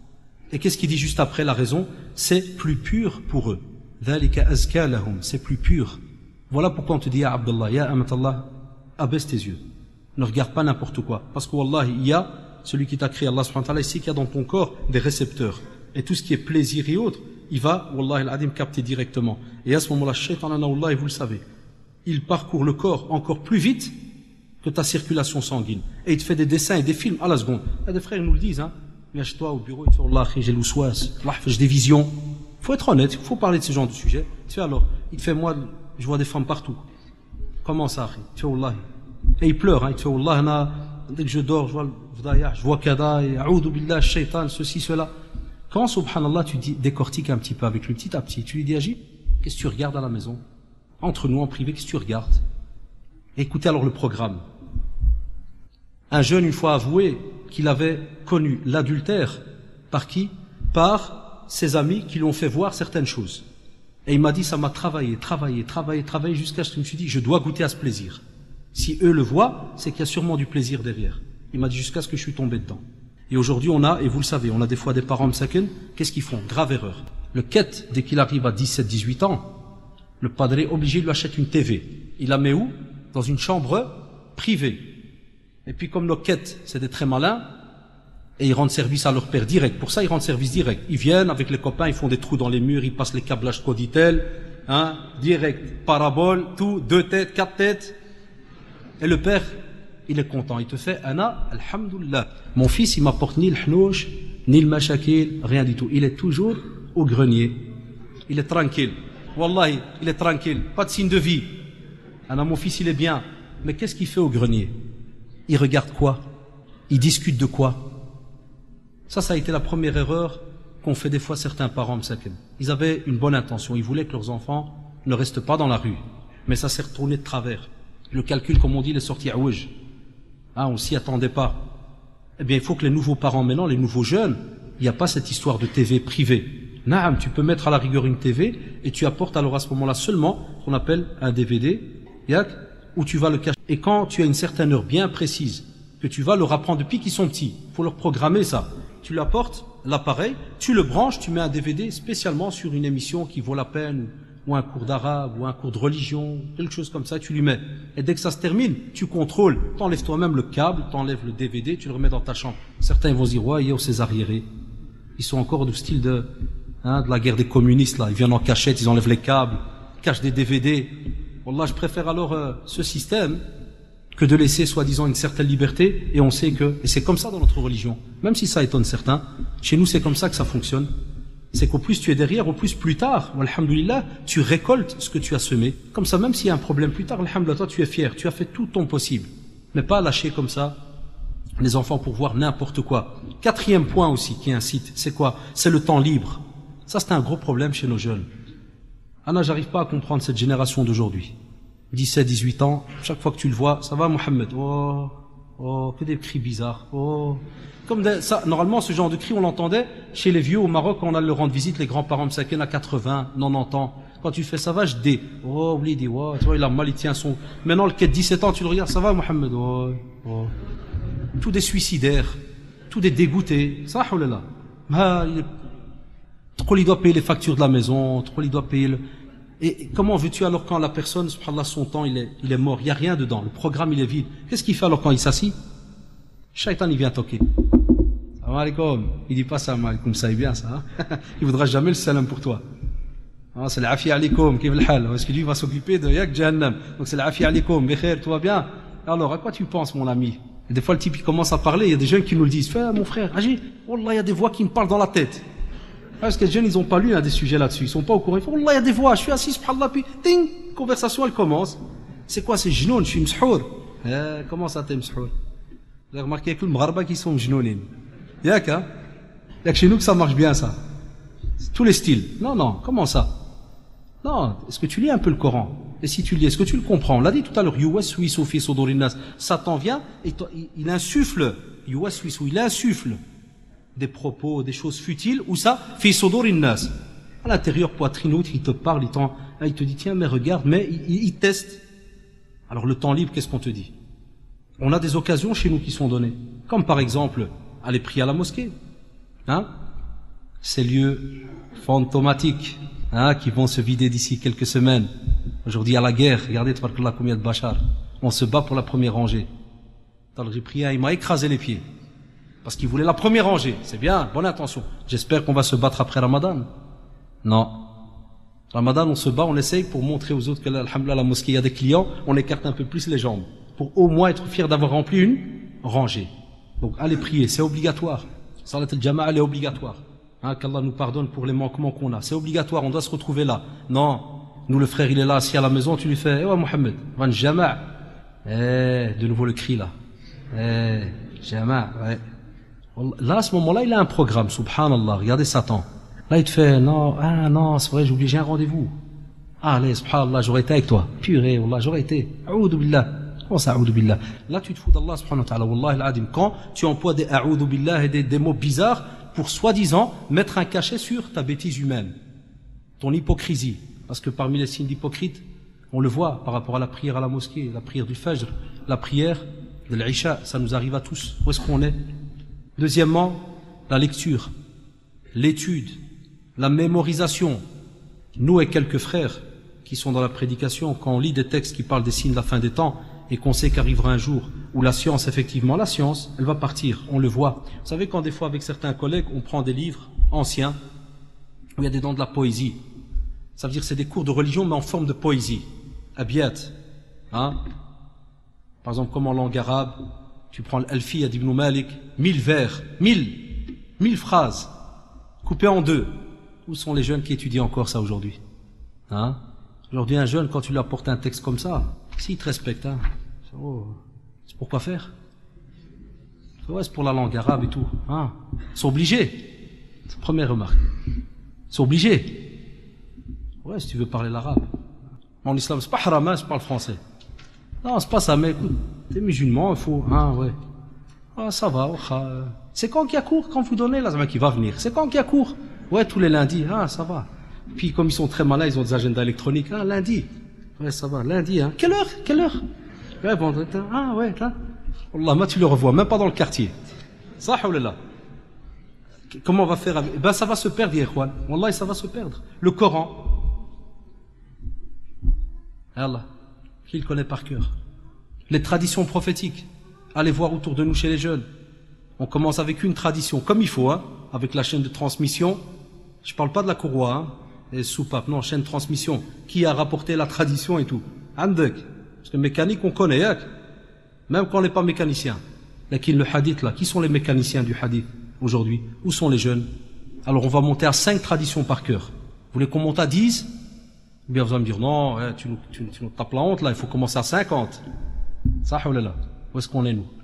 Et qu'est-ce qu'il dit juste après la raison? C'est plus pur pour eux. ذَلِكَ أَزْكَى لَهُمْ. C'est plus pur. Voilà pourquoi on te dit, ya Abdullah, ya Amatallah, abaisse tes yeux. Ne regarde pas n'importe quoi. Parce que Wallah, il y a celui qui t'a créé, Allah subhanahu wa ta'ala, ici, qu'il y a dans ton corps des récepteurs. Et tout ce qui est plaisir et autres, il va, Wallah, al-Adim, capter directement. Et à ce moment-là, shaitan, Wallah, et vous le savez, il parcourt le corps encore plus vite que ta circulation sanguine. Et il te fait des dessins et des films à la seconde. Il y a des frères qui nous le disent, hein. Viens-toi au bureau, il te fait, Wallah, j'ai l'ousouas, j'ai des visions. Il faut être honnête, il faut parler de ce genre de sujet. Tu sais alors, il te fait, moi, je vois des femmes partout. Comment ça, tu fais Wallah. Et il pleure, hein. Il te fait Wallah, dès que je dors, je vois le vdaya, je vois kada, et a'oudou billah, shaitan, ceci, cela. Quand, subhanallah, tu décortiques un petit peu avec lui, petit à petit, tu lui dis, Agis, qu'est-ce que tu regardes à la maison? Entre nous, en privé, qu'est-ce que tu regardes? Écoutez alors le programme. Un jeune, une fois avoué qu'il avait connu l'adultère, par qui? Par ses amis qui lui ont fait voir certaines choses. Et il m'a dit, ça m'a travaillé jusqu'à ce que je me suis dit, je dois goûter à ce plaisir. Si eux le voient, c'est qu'il y a sûrement du plaisir derrière. Il m'a dit jusqu'à ce que je suis tombé dedans. Et aujourd'hui, on a, et vous le savez, on a des fois des parents msakin, qu'est-ce qu'ils font? Grave erreur. Le quête, dès qu'il arrive à 17-18 ans, le padre obligé lui achète une TV. Il la met où? Dans une chambre privée. Et puis comme nos quêtes, c'est des très malins, et ils rendent service à leur père direct. Pour ça, ils rendent service direct. Ils viennent avec les copains, ils font des trous dans les murs, ils passent les câblages Coditel, hein, direct, parabole, tout, 2 têtes, 4 têtes. Et le père, il est content. Il te fait, Ana, alhamdoulilah. Mon fils, il m'apporte ni le hnouch, ni le machakil, rien du tout. Il est toujours au grenier. Il est tranquille. Wallahi, il est tranquille. Pas de signe de vie. Ana, mon fils, il est bien. Mais qu'est-ce qu'il fait au grenier? Il regarde quoi? Il discute de quoi? Ça a été la première erreur qu'ont fait des fois certains parents msakin. Ils avaient une bonne intention, ils voulaient que leurs enfants ne restent pas dans la rue. Mais ça s'est retourné de travers. Le calcul, comme on dit, il est sorti à ouj. Ah, on s'y attendait pas. Eh bien, il faut que les nouveaux parents maintenant, les nouveaux jeunes, il n'y a pas cette histoire de TV privée. Naam, tu peux mettre à la rigueur une TV et tu apportes alors à ce moment-là seulement ce qu'on appelle un DVD, où tu vas le cacher. Et quand tu as une certaine heure bien précise, que tu vas leur apprendre depuis qu'ils sont petits, il faut leur programmer ça. tu lui apportes l'appareil, tu le branches, tu mets un DVD spécialement sur une émission qui vaut la peine, ou un cours d'arabe, ou un cours de religion, quelque chose comme ça, tu lui mets. Et dès que ça se termine, tu contrôles, t'enlèves toi-même le câble, t'enlèves le DVD, tu le remets dans ta chambre. Certains vont se dire, ouais, yo, ces arriérés, ils sont encore du style de la guerre des communistes, là, ils viennent en cachette, ils enlèvent les câbles, cachent des DVD. Wallah, je préfère alors ce système que de laisser soi-disant une certaine liberté, et on sait que, et c'est comme ça dans notre religion, même si ça étonne certains, chez nous c'est comme ça que ça fonctionne, c'est qu'au plus tu es derrière, au plus tard, alhamdoulilah, tu récoltes ce que tu as semé, comme ça même s'il y a un problème plus tard, alhamdoulilah, toi tu es fier, tu as fait tout ton possible, mais pas lâcher comme ça les enfants pour voir n'importe quoi. Quatrième point aussi qui incite, c'est quoi? C'est le temps libre. Ça c'est un gros problème chez nos jeunes. Anna, j'arrive pas à comprendre cette génération d'aujourd'hui. 17, 18 ans, chaque fois que tu le vois, ça va Mohamed, oh, que des cris bizarres, oh. Ça, normalement, ce genre de cris, on l'entendait chez les vieux au Maroc, quand on allait leur rendre visite, les grands-parents Msaken à 80, 90 ans. Quand tu fais ça va, je dis, oh, Oulidi, oh, tu vois, il a mal, il tient son... Maintenant, le quai de 17 ans, tu le regardes, ça va Mohamed, oh. Tous des suicidaires, tous des dégoûtés, ça, oh là là. Trop, il doit payer les factures de la maison, trop, il doit payer le... Et comment veux-tu alors quand la personne, subhanallah, son temps, il est mort, il n'y a rien dedans, le programme il est vide. Qu'est-ce qu'il fait alors quand il s'assit? Shaitan il vient toquer. Salam alaikum. Il dit pas salam alaikum, ça est bien ça. Hein? Il voudra jamais le salam pour toi. Ah, c'est l'afi alaikum, kif al-hal. Parce que lui va s'occuper de yak jahannam. Donc c'est l'afi alaikum, bikhair, tout va bien. Alors à quoi tu penses mon ami? Et des fois le type il commence à parler, il y a des jeunes qui nous le disent. Fais mon frère, Agi, wallah il y a des voix qui me parlent dans la tête. Parce que les jeunes, ils n'ont pas lu des sujets là-dessus, ils sont pas au courant. Ils font, Allah, il y a des voix, je suis assis, subhanallah, puis, ding, conversation, elle commence. C'est quoi, c'est jnoun, je suis mshour. Comment ça t'es mshour? Vous avez remarqué, il y a que le Mgharba qui sont jnounines. Yak, hein? Il y a que chez nous que ça marche bien, ça. Tous les styles. Non, comment ça? Non, est-ce que tu lis un peu le Coran? Et si tu lis, est-ce que tu le comprends? On l'a dit tout à l'heure, yuwaswisu fi sudurinas. Satan vient, et il insuffle, yuwaswisu, il insuffle des propos, des choses futiles, ou ça, fi sudurin nas. À l'intérieur, poitrine haute, il te parle, il te dit, tiens, mais regarde, mais il teste. Alors le temps libre, qu'est-ce qu'on te dit? On a des occasions chez nous qui sont données. Comme par exemple, aller prier à la mosquée. Hein? Ces lieux fantomatiques, hein, qui vont se vider d'ici quelques semaines. Aujourd'hui, à la guerre, regardez, tabarakallah, combien de Bachar. On se bat pour la première rangée. Alors j'ai prié, il m'a écrasé les pieds. Parce qu'il voulait la première rangée. C'est bien, bonne intention. J'espère qu'on va se battre après Ramadan. Non. Ramadan, on se bat, on essaye pour montrer aux autres que, alhamdoulilah, la mosquée, il y a des clients, on écarte un peu plus les jambes. Pour au moins être fier d'avoir rempli une rangée. Donc, allez prier, c'est obligatoire. Salat al-Jama'a, elle est obligatoire. Hein, qu'Allah nous pardonne pour les manquements qu'on a. C'est obligatoire, on doit se retrouver là. Non. Nous, le frère, il est là, assis à la maison, tu lui fais, eh ouais, Mohamed, van Jama'a. De nouveau le cri là. Jama'a, ouais. Là, à ce moment-là, il a un programme, subhanallah, regardez Satan. Là, il te fait, non, c'est vrai, j'ai oublié, j'ai un rendez-vous. Allez, subhanallah, j'aurais été avec toi. Purée, wallah, j'aurais été. A'oudou billah. Comment ça, a'oudou billah? Là, tu te fous d'Allah, subhanahu wa ta'ala, wallah al-adim. Quand tu emploies des a'oudou billah et des mots bizarres pour soi-disant mettre un cachet sur ta bêtise humaine, ton hypocrisie. Parce que parmi les signes d'hypocrite, on le voit par rapport à la prière à la mosquée, la prière du Fajr, la prière de l'Isha, ça nous arrive à tous. Où est-ce qu'on est? Deuxièmement, la lecture, l'étude, la mémorisation. Nous et quelques frères qui sont dans la prédication, quand on lit des textes qui parlent des signes de la fin des temps et qu'on sait qu'arrivera un jour où la science, effectivement, la science, elle va partir, on le voit. Vous savez, quand des fois avec certains collègues, on prend des livres anciens où il y a dedans de la poésie. Ça veut dire que c'est des cours de religion mais en forme de poésie. Abiyat. Hein? Par exemple, comme en langue arabe, tu prends l'Alfiya d'Ibn Malik, 1000 vers, 1000 phrases, coupées en deux. Où sont les jeunes qui étudient encore ça aujourd'hui? Hein? Aujourd'hui, un jeune, quand tu lui apportes un texte comme ça, s'il te respecte, hein, c'est pour quoi faire? Ouais, c'est pour la langue arabe et tout. Hein? Ils sont obligés. C'est la première remarque. Ils sont obligés. Ouais, si tu veux parler l'arabe. En islam, c'est pas haram, hein, je parle français. Non, c'est pas ça, mais écoute, t'es musulman, il faut, hein, ouais. Ah, ça va, c'est quand qu'il y a cours, quand vous donnez, là, ça va qui va venir. C'est quand qu'il y a cours? Ouais, tous les lundis, ah, ça va. Puis, comme ils sont très malins, ils ont des agendas électroniques, ah, lundi. Ouais, ça va, lundi, hein. Quelle heure? Ouais, vendredi, ah, ouais, là. Wallah, moi, tu le revois, même pas dans le quartier. Ça, là. Comment on va faire avec... Ben ça va se perdre, Ikhwan. Wallah, ça va se perdre. Le Coran. Allah, qui le connaît par cœur. Les traditions prophétiques. Allez voir autour de nous chez les jeunes. On commence avec une tradition, comme il faut, hein, avec la chaîne de transmission. Je parle pas de la courroie, hein, et soupape, non, chaîne de transmission. Qui a rapporté la tradition et tout. Andek. Parce que mécanique, on connaît, hein, même quand on n'est pas mécanicien. Là, qui le hadith, là, qui sont les mécaniciens du hadith aujourd'hui? Où sont les jeunes? Alors on va monter à 5 traditions par cœur. Vous voulez qu'on monte à 10? Ou bien vous allez me dire, non, tu nous tapes la honte, là, il faut commencer à 50. Ça, là. Où est-ce qu'on est, nous?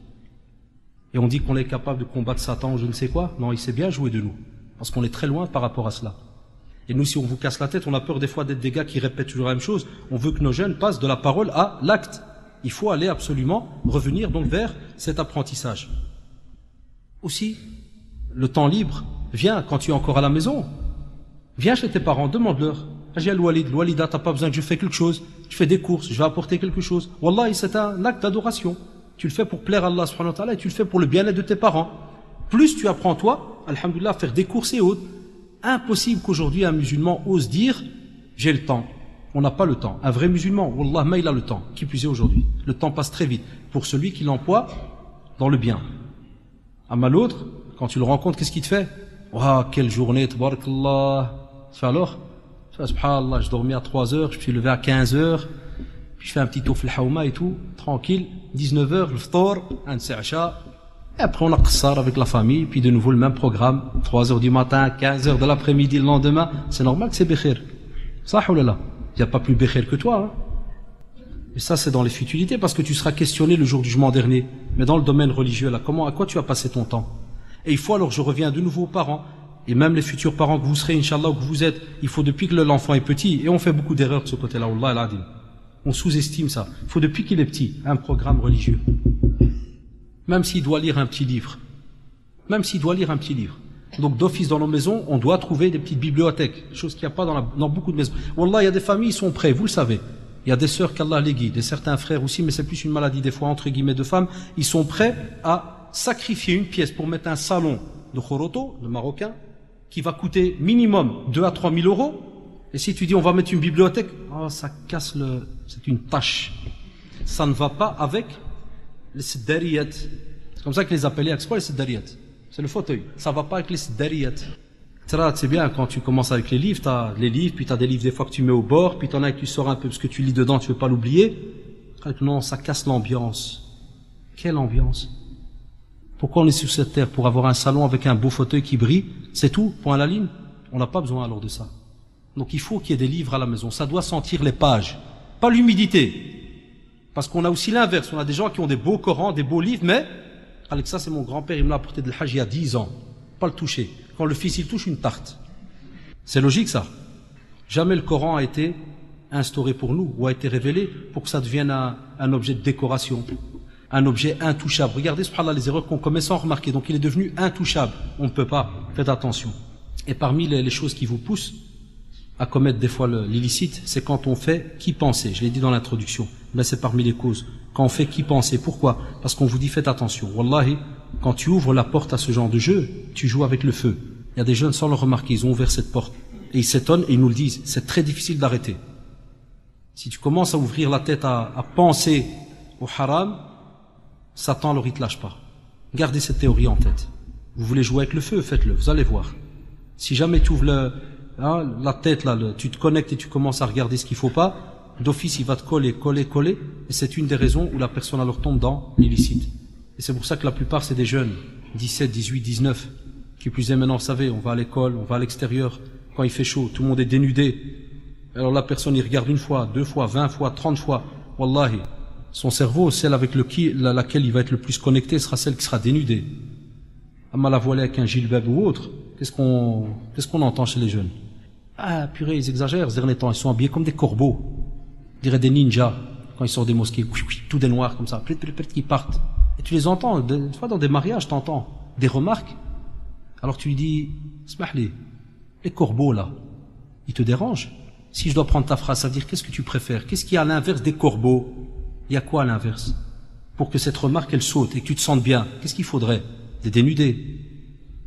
Et on dit qu'on est capable de combattre Satan ou je ne sais quoi. Non, il sait bien jouer de nous. Parce qu'on est très loin par rapport à cela. Et nous, si on vous casse la tête, on a peur des fois d'être des gars qui répètent toujours la même chose. On veut que nos jeunes passent de la parole à l'acte. Il faut aller absolument revenir donc vers cet apprentissage. Aussi, le temps libre, viens quand tu es encore à la maison. Viens chez tes parents, demande-leur. J'ai Walida, t'as pas besoin que je fasse quelque chose. Je fais des courses, je vais apporter quelque chose. Wallah, c'est un acte d'adoration. Tu le fais pour plaire à Allah subhanahu wa ta'ala et tu le fais pour le bien-être de tes parents. Plus tu apprends toi, alhamdoulilah, à faire des courses et autres. Impossible qu'aujourd'hui un musulman ose dire j'ai le temps. On n'a pas le temps. Un vrai musulman, wallah, mais il a le temps. Qui plus est aujourd'hui. Le temps passe très vite pour celui qui l'emploie dans le bien. Amma l'autre, quand tu le rencontres, qu'est-ce qu'il te fait? Waouh, quelle journée, tabarakallah. Tu fais alors? Tu fais, subhanallah, je dormais à 3 heures, je me suis levé à 15 heures. Puis je fais un petit tour fil haouma et tout, tranquille, 19h, le ftor, un sa'cha, et après on a qassar avec la famille, puis de nouveau le même programme, 3h du matin, 15h de l'après-midi le lendemain, c'est normal que c'est békhir. Ça, oulala, il n'y a pas plus békhir que toi, hein. Et ça c'est dans les futilités, parce que tu seras questionné le jour du jugement dernier, mais dans le domaine religieux, là, à quoi tu as passé ton temps? Et il faut alors, je reviens de nouveau aux parents, et même les futurs parents que vous serez, Inch'Allah, ou que vous êtes, il faut depuis que l'enfant est petit, et on fait beaucoup d'erreurs de ce côté-là, Wallah al-Adim. On sous-estime ça. Il faut depuis qu'il est petit, un programme religieux. Même s'il doit lire un petit livre. Même s'il doit lire un petit livre. Donc d'office dans nos maisons, on doit trouver des petites bibliothèques. Chose qu'il n'y a pas dans beaucoup de maisons. Wallah, il y a des familles, ils sont prêts, vous le savez. Il y a des sœurs qu'Allah les guide, et certains frères aussi, mais c'est plus une maladie des fois, entre guillemets, de femmes. Ils sont prêts à sacrifier une pièce pour mettre un salon de Khoroto, de Marocain, qui va coûter minimum 2 à 3 000 euros. Et si tu dis on va mettre une bibliothèque, oh, ça casse le... c'est une tâche. Ça ne va pas avec les siddariyat. C'est comme ça que les appelés, c'est pas les siddariyat, c'est le fauteuil. Ça va pas avec les siddariyat. C'est bien quand tu commences avec les livres, t'as les livres, puis t'as des livres des fois que tu mets au bord, puis t'en as que tu sors un peu parce que tu lis dedans, tu veux pas l'oublier. Non, ça casse l'ambiance. Quelle ambiance? Pourquoi on est sur cette terre? Pour avoir un salon avec un beau fauteuil qui brille, c'est tout, point à la ligne. On n'a pas besoin alors de ça. Donc il faut qu'il y ait des livres à la maison. Ça doit sentir les pages, pas l'humidité. Parce qu'on a aussi l'inverse. On a des gens qui ont des beaux Corans, des beaux livres, mais avec ça, c'est mon grand-père, il me l'a apporté de l'Hajj il y a 10 ans. Pas le toucher. Quand le fils il touche une tarte. C'est logique ça. Jamais le Coran a été instauré pour nous ou a été révélé pour que ça devienne un objet de décoration, un objet intouchable. Regardez subhanallah les erreurs qu'on commet sans remarquer. Donc il est devenu intouchable. On ne peut pas. Faites attention. Et parmi les choses qui vous poussent à commettre des fois l'illicite, c'est quand on fait qui penser. Je l'ai dit dans l'introduction. Mais c'est parmi les causes. Quand on fait qui penser. Pourquoi? Parce qu'on vous dit faites attention. Wallahi, quand tu ouvres la porte à ce genre de jeu, tu joues avec le feu. Il y a des jeunes sans le remarquer, ils ont ouvert cette porte. Et ils s'étonnent et ils nous le disent. C'est très difficile d'arrêter. Si tu commences à ouvrir la tête à penser au haram, Satan alors il te lâche pas. Gardez cette théorie en tête. Vous voulez jouer avec le feu, faites-le, vous allez voir. Si jamais tu ouvres la tête là, tu te connectes et tu commences à regarder ce qu'il faut pas, d'office il va te coller, et c'est une des raisons où la personne alors tombe dans l'illicite. Et c'est pour ça que la plupart c'est des jeunes, 17, 18, 19, qui plus est maintenant, vous savez, on va à l'école, on va à l'extérieur, quand il fait chaud, tout le monde est dénudé. Alors la personne il regarde une fois, 2 fois, 20 fois, 30 fois, wallahi, son cerveau, celle avec laquelle il va être le plus connecté sera celle qui sera dénudée. Amma la voiler avec un gilbab ou autre, qu'est-ce qu'on entend chez les jeunes? Ah purée, ils exagèrent, ces derniers temps, ils sont habillés comme des corbeaux, on dirait des ninjas, quand ils sortent des mosquées, tout des noirs comme ça, qui partent. Et tu les entends, des fois dans des mariages, t'entends des remarques. Alors tu lui dis, smahli, les corbeaux là, ils te dérangent? Si je dois prendre ta phrase, ça veut dire qu'est-ce que tu préfères? Qu'est-ce qu'il y a à l'inverse des corbeaux? Il y a quoi à l'inverse? Pour que cette remarque elle saute et que tu te sentes bien, qu'est-ce qu'il faudrait? Des dénudés.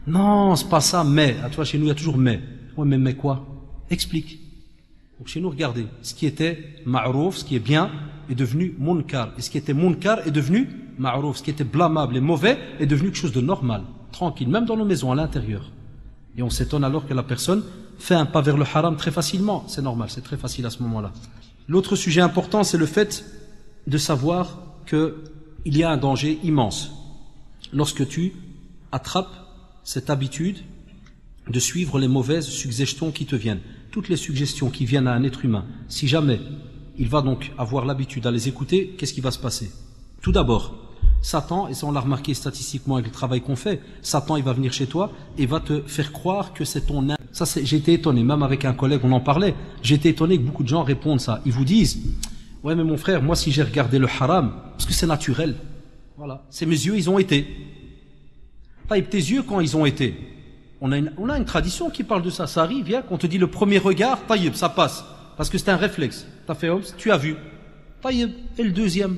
Non, c'est pas ça, mais. À toi, chez nous, il y a toujours mais. Ouais, mais quoi? Explique. Donc chez nous, regardez, ce qui était ma'rouf, ce qui est bien, est devenu munkar. Et ce qui était munkar est devenu ma'rouf. Ce qui était blâmable et mauvais est devenu quelque chose de normal, tranquille, même dans nos maisons, à l'intérieur. Et on s'étonne alors que la personne fait un pas vers le haram très facilement. C'est normal, c'est très facile à ce moment-là. L'autre sujet important, c'est le fait de savoir qu'il y a un danger immense lorsque tu attrapes cette habitude de suivre les mauvaises suggestions qui te viennent. Toutes les suggestions qui viennent à un être humain, si jamais il va donc avoir l'habitude à les écouter, qu'est-ce qui va se passer? Tout d'abord, Satan, et ça on l'a remarqué statistiquement avec le travail qu'on fait, Satan il va venir chez toi et va te faire croire que c'est ton... Ça, j'ai été étonné, même avec un collègue on en parlait, j'ai été étonné que beaucoup de gens répondent ça. Ils vous disent, ouais mais mon frère, moi si j'ai regardé le haram, parce que c'est naturel, voilà, c'est mes yeux ils ont été. Taïb, tes yeux quand ils ont été, on a une tradition qui parle de ça, ça arrive, viens, qu'on te dit le premier regard, taïb, ça passe, parce que c'est un réflexe, t'as fait homme, tu as vu, taïb, et le deuxième,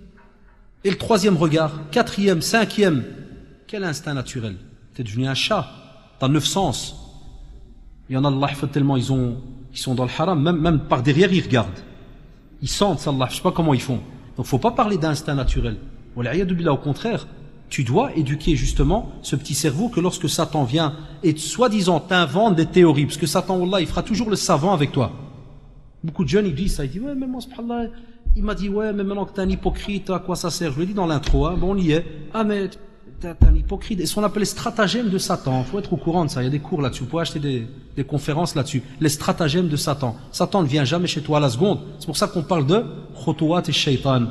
et le troisième regard, quatrième, cinquième, quel instinct naturel, t'es devenu un chat, t'as 9 sens, il y en a Allah tellement ils sont dans le haram, même par derrière ils regardent, ils sentent ça, Allah, je sais pas comment ils font, donc faut pas parler d'instinct naturel, au contraire, tu dois éduquer justement ce petit cerveau que lorsque Satan vient et soi-disant t'invente des théories, parce que Satan, Wallah, il fera toujours le savant avec toi. Beaucoup de jeunes, ils disent ça, ils disent, ouais, mais moi, subhanallah, il m'a dit, ouais, mais maintenant que t'es un hypocrite, à quoi ça sert? Je lui ai dit dans l'intro, hein, bon, on y est. Ah, mais t'es un hypocrite. Et ce qu'on appelle les stratagèmes de Satan. Il faut être au courant de ça. Il y a des cours là-dessus. Vous pouvez acheter des conférences là-dessus. Les stratagèmes de Satan. Satan ne vient jamais chez toi à la seconde. C'est pour ça qu'on parle de khutouat et shaitan.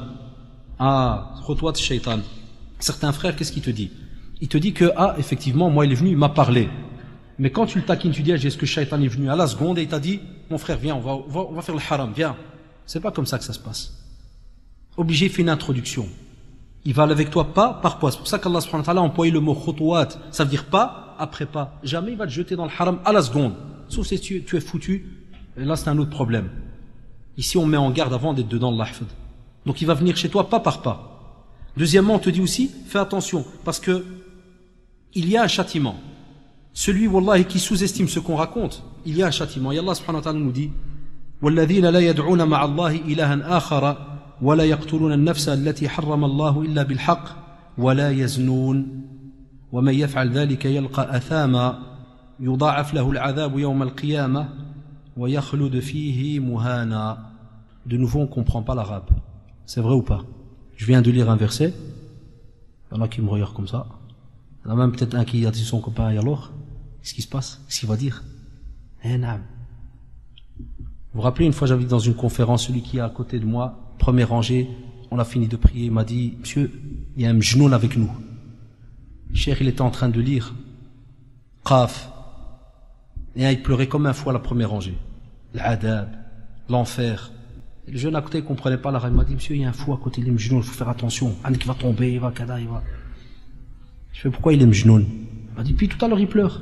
Ah, khutouat et shaitan. Certains frères, qu'est-ce qu'il te dit? Il te dit que, ah, effectivement, moi, il est venu, il m'a parlé. Mais quand tu le taquines, tu dis, ah, est-ce que Shaitan est venu à la seconde et il t'a dit, mon frère, viens, on va faire le haram, viens. C'est pas comme ça que ça se passe. Obligé, il fait une introduction. Il va aller avec toi pas par pas. C'est pour ça qu'Allah subhanahu wa ta'ala a employé le mot khutouat. Ça veut dire pas après pas. Jamais il va te jeter dans le haram à la seconde. Sauf si tu es foutu. Et là, c'est un autre problème. Ici, on met en garde avant d'être dedans l'ahfad. Donc, il va venir chez toi pas par pas. Deuxièmement, on te dit aussi, fais attention, parce que il y a un châtiment. Celui, wallahi, qui sous-estime ce qu'on raconte, il y a un châtiment. Et Allah subhanahu wa ta'ala nous dit, وَالَّذِينَ لَا يَدْعُونَ مَعَ اللَّهِ إِلَهًا آخَرَ وَلَا يَقْتُلُونَ النَّفْسَ الَّتِي حَرَّمَ اللَّهُ إِلَّا بِالْحَقِّ وَلَا يَزْنُونَ وَمَنْ يَفْعَلْ ذَلِكَ يَلْقَى أَثَامًا يُضَاعَفْ لَهُ الْعَذَابُ يَوْمَ الْقِيَامَةِ وَيَخْلُدْ فِيهِ مُهَانًا. De nouveau, on ne comprend pas l'arabe. C'est vrai ou pas? Je viens de lire un verset, il y en a qui me regardent comme ça, il y en a même peut-être un qui a dit son copain, et alors, qu'est-ce qui se passe? Qu'est-ce qu'il va dire? Eh non. Vous vous rappelez, une fois j'avais dit dans une conférence, celui qui est à côté de moi, première rangée, on a fini de prier, il m'a dit, monsieur, il y a un mjnoun avec nous. Cheikh, il était en train de lire, Qaf, et il pleurait comme un fou à la première rangée. L'adab, l'enfer. Et le jeune à côté ne comprenait pas l'arabe. Il m'a dit, monsieur, il y a un fou à côté, il est mjnoun, il faut faire attention. Un qui va tomber, il va kada, il va. Je fais, pourquoi il est mjnoun? Il m'a dit, puis tout à l'heure il pleure.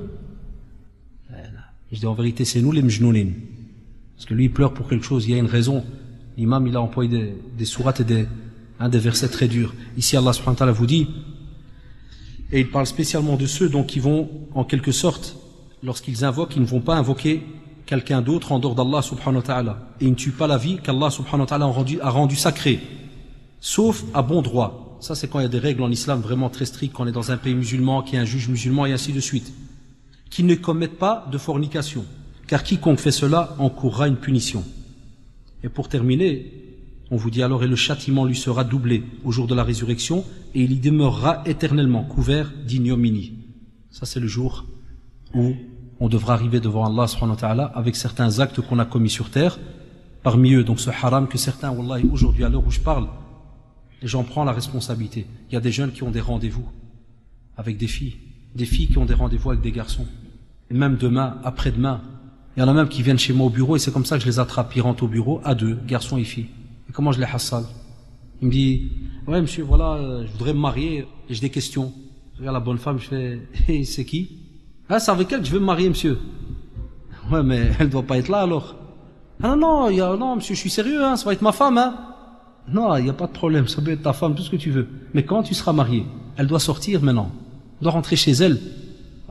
Je dis, en vérité, c'est nous les mjnounines. Parce que lui, il pleure pour quelque chose, il y a une raison. L'imam, il a employé des sourates et des versets très durs. Ici, Allah subhanahu wa ta'ala vous dit, et il parle spécialement de ceux donc qui vont, en quelque sorte, lorsqu'ils invoquent, ils ne vont pas invoquer quelqu'un d'autre en dehors d'Allah subhanahu wa ta'ala. Et ils ne tuent pas la vie qu'Allah subhanahu wa ta'ala a rendu sacrée. Sauf à bon droit. Ça, c'est quand il y a des règles en islam vraiment très strictes, quand on est dans un pays musulman, qu'il y a un juge musulman et ainsi de suite. Qui ne commettent pas de fornication. Car quiconque fait cela encourra une punition. Et pour terminer, on vous dit alors, et le châtiment lui sera doublé au jour de la résurrection, et il y demeurera éternellement couvert d'ignominie. Ça, c'est le jour où on devra arriver devant Allah subhanahu wa ta'ala avec certains actes qu'on a commis sur terre, parmi eux donc ce haram que certains, wallahi, aujourd'hui à l'heure où je parle, et j'en prends la responsabilité. Il y a des jeunes qui ont des rendez-vous avec des filles qui ont des rendez-vous avec des garçons, et même demain, après-demain, il y en a même qui viennent chez moi au bureau et c'est comme ça que je les attrape, ils rentrent au bureau à deux, garçons et filles. Et comment je les hassale? Il me dit, ouais monsieur, voilà, je voudrais me marier et j'ai des questions. Je regarde la bonne femme, je fais, hey, c'est qui? Ah, c'est avec elle que je veux me marier, monsieur. Ouais, mais elle doit pas être là, alors. Ah non, non, monsieur, je suis sérieux, hein, ça va être ma femme, hein. Non, il n'y a pas de problème, ça peut être ta femme, tout ce que tu veux. Mais quand tu seras marié, elle doit sortir maintenant. Elle doit rentrer chez elle.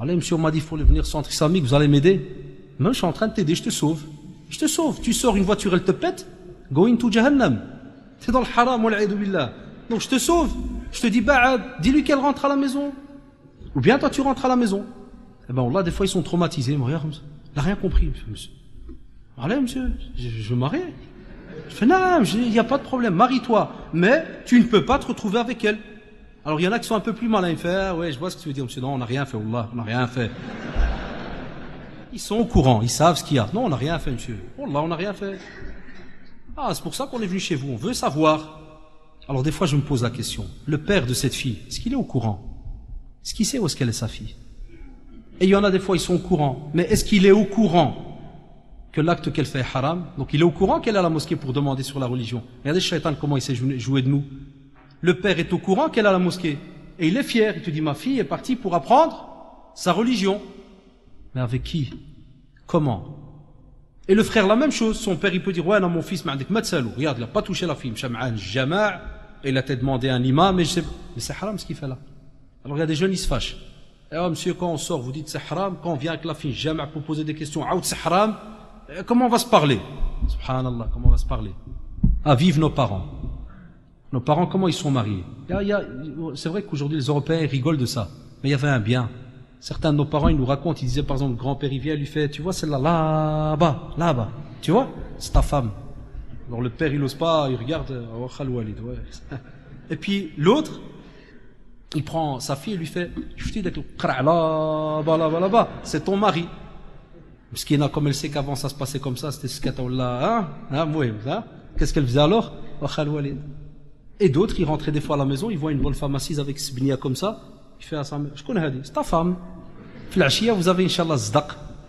Allez, monsieur, on m'a dit, il faut venir au centre islamique, vous allez m'aider. Moi, je suis en train de t'aider, je te sauve. Je te sauve. Tu sors, une voiture, elle te pète. Going to Jahannam. T'es dans le haram, wal'aïdu billah. Donc, je te sauve. Je te dis, dis-lui qu'elle rentre à la maison. Ou bien, toi, tu rentres à la maison. Eh ben, là, des fois, ils sont traumatisés. Mais regarde, il n'a rien compris, monsieur. Allez, monsieur, je veux marier. Je fais, non, il n'y a pas de problème, marie-toi. Mais, tu ne peux pas te retrouver avec elle. Alors, il y en a qui sont un peu plus malins. Ils font, ah, ouais, je vois ce que tu veux dire, monsieur. Non, on n'a rien fait, Wallah, on n'a rien fait. Ils sont au courant, ils savent ce qu'il y a. Non, on n'a rien fait, monsieur. Wallah, on n'a rien fait. Ah, c'est pour ça qu'on est venu chez vous, on veut savoir. Alors, des fois, je me pose la question. Le père de cette fille, est-ce qu'il est au courant? Est-ce qu'il sait où est-ce qu'elle est sa fille? Et il y en a des fois, ils sont au courant. Mais est-ce qu'il est au courant que l'acte qu'elle fait est haram? Donc, il est au courant qu'elle est à la mosquée pour demander sur la religion. Regardez le shaitan, comment il sait jouer de nous. Le père est au courant qu'elle est à la mosquée. Et il est fier. Il te dit, ma fille est partie pour apprendre sa religion. Mais avec qui? Comment? Et le frère, la même chose. Son père, il peut dire, ouais, non, mon fils, regarde, il n'a pas touché la fille. Il a été demandé à un imam, mais c'est haram ce qu'il fait là. Alors, il y a des jeunes, ils se fâchent. Et oh, monsieur, quand on sort, vous dites c'est haram. Quand on vient avec la fille, jamais pour poser des questions, c'est haram. Comment on va se parler? Subhanallah, comment on va se parler? Ah, vive nos parents. Nos parents, comment ils sont mariés? C'est vrai qu'aujourd'hui, les Européens rigolent de ça. Mais il y avait un bien. Certains de nos parents, ils nous racontent, ils disaient par exemple, le grand-père, il vient, il lui fait, tu vois, celle-là, là-bas, tu vois, c'est ta femme. Alors le père, il n'ose pas, il regarde, ouais. Et puis l'autre, il prend sa fille et lui fait, là-bas, c'est ton mari. Parce qu'il y en a, comme elle sait qu'avant ça se passait comme ça, c'était ce qu'elle là, qu'est-ce qu'elle faisait alors? Et d'autres, ils rentraient des fois à la maison, ils voient une bonne femme assise avec ce bnia comme ça. Il fait à sa mère, je connais, c'est ta femme. Flashia, vous avez, Inch'Allah, zdaq.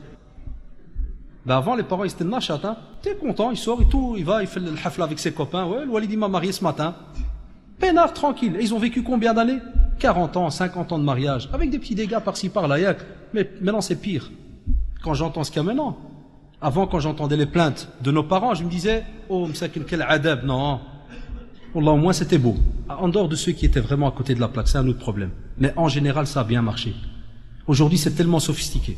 Ben avant, les parents, ils étaient nachat, hein. T'es content, il sort et tout, il va, il fait le hafla avec ses copains. Ouais, le Walid m'a marié ce matin. Peinard, tranquille. Et ils ont vécu combien d'années? 40 ans, 50 ans de mariage. Avec des petits dégâts par-ci, par-là, yak. Mais maintenant, c'est pire. Quand j'entends ce qu'il y a maintenant. Avant, quand j'entendais les plaintes de nos parents, je me disais, oh, m'sakin, quel adab, non. Wallah, au moins c'était beau. En dehors de ceux qui étaient vraiment à côté de la plaque, c'est un autre problème. Mais en général, ça a bien marché. Aujourd'hui, c'est tellement sophistiqué.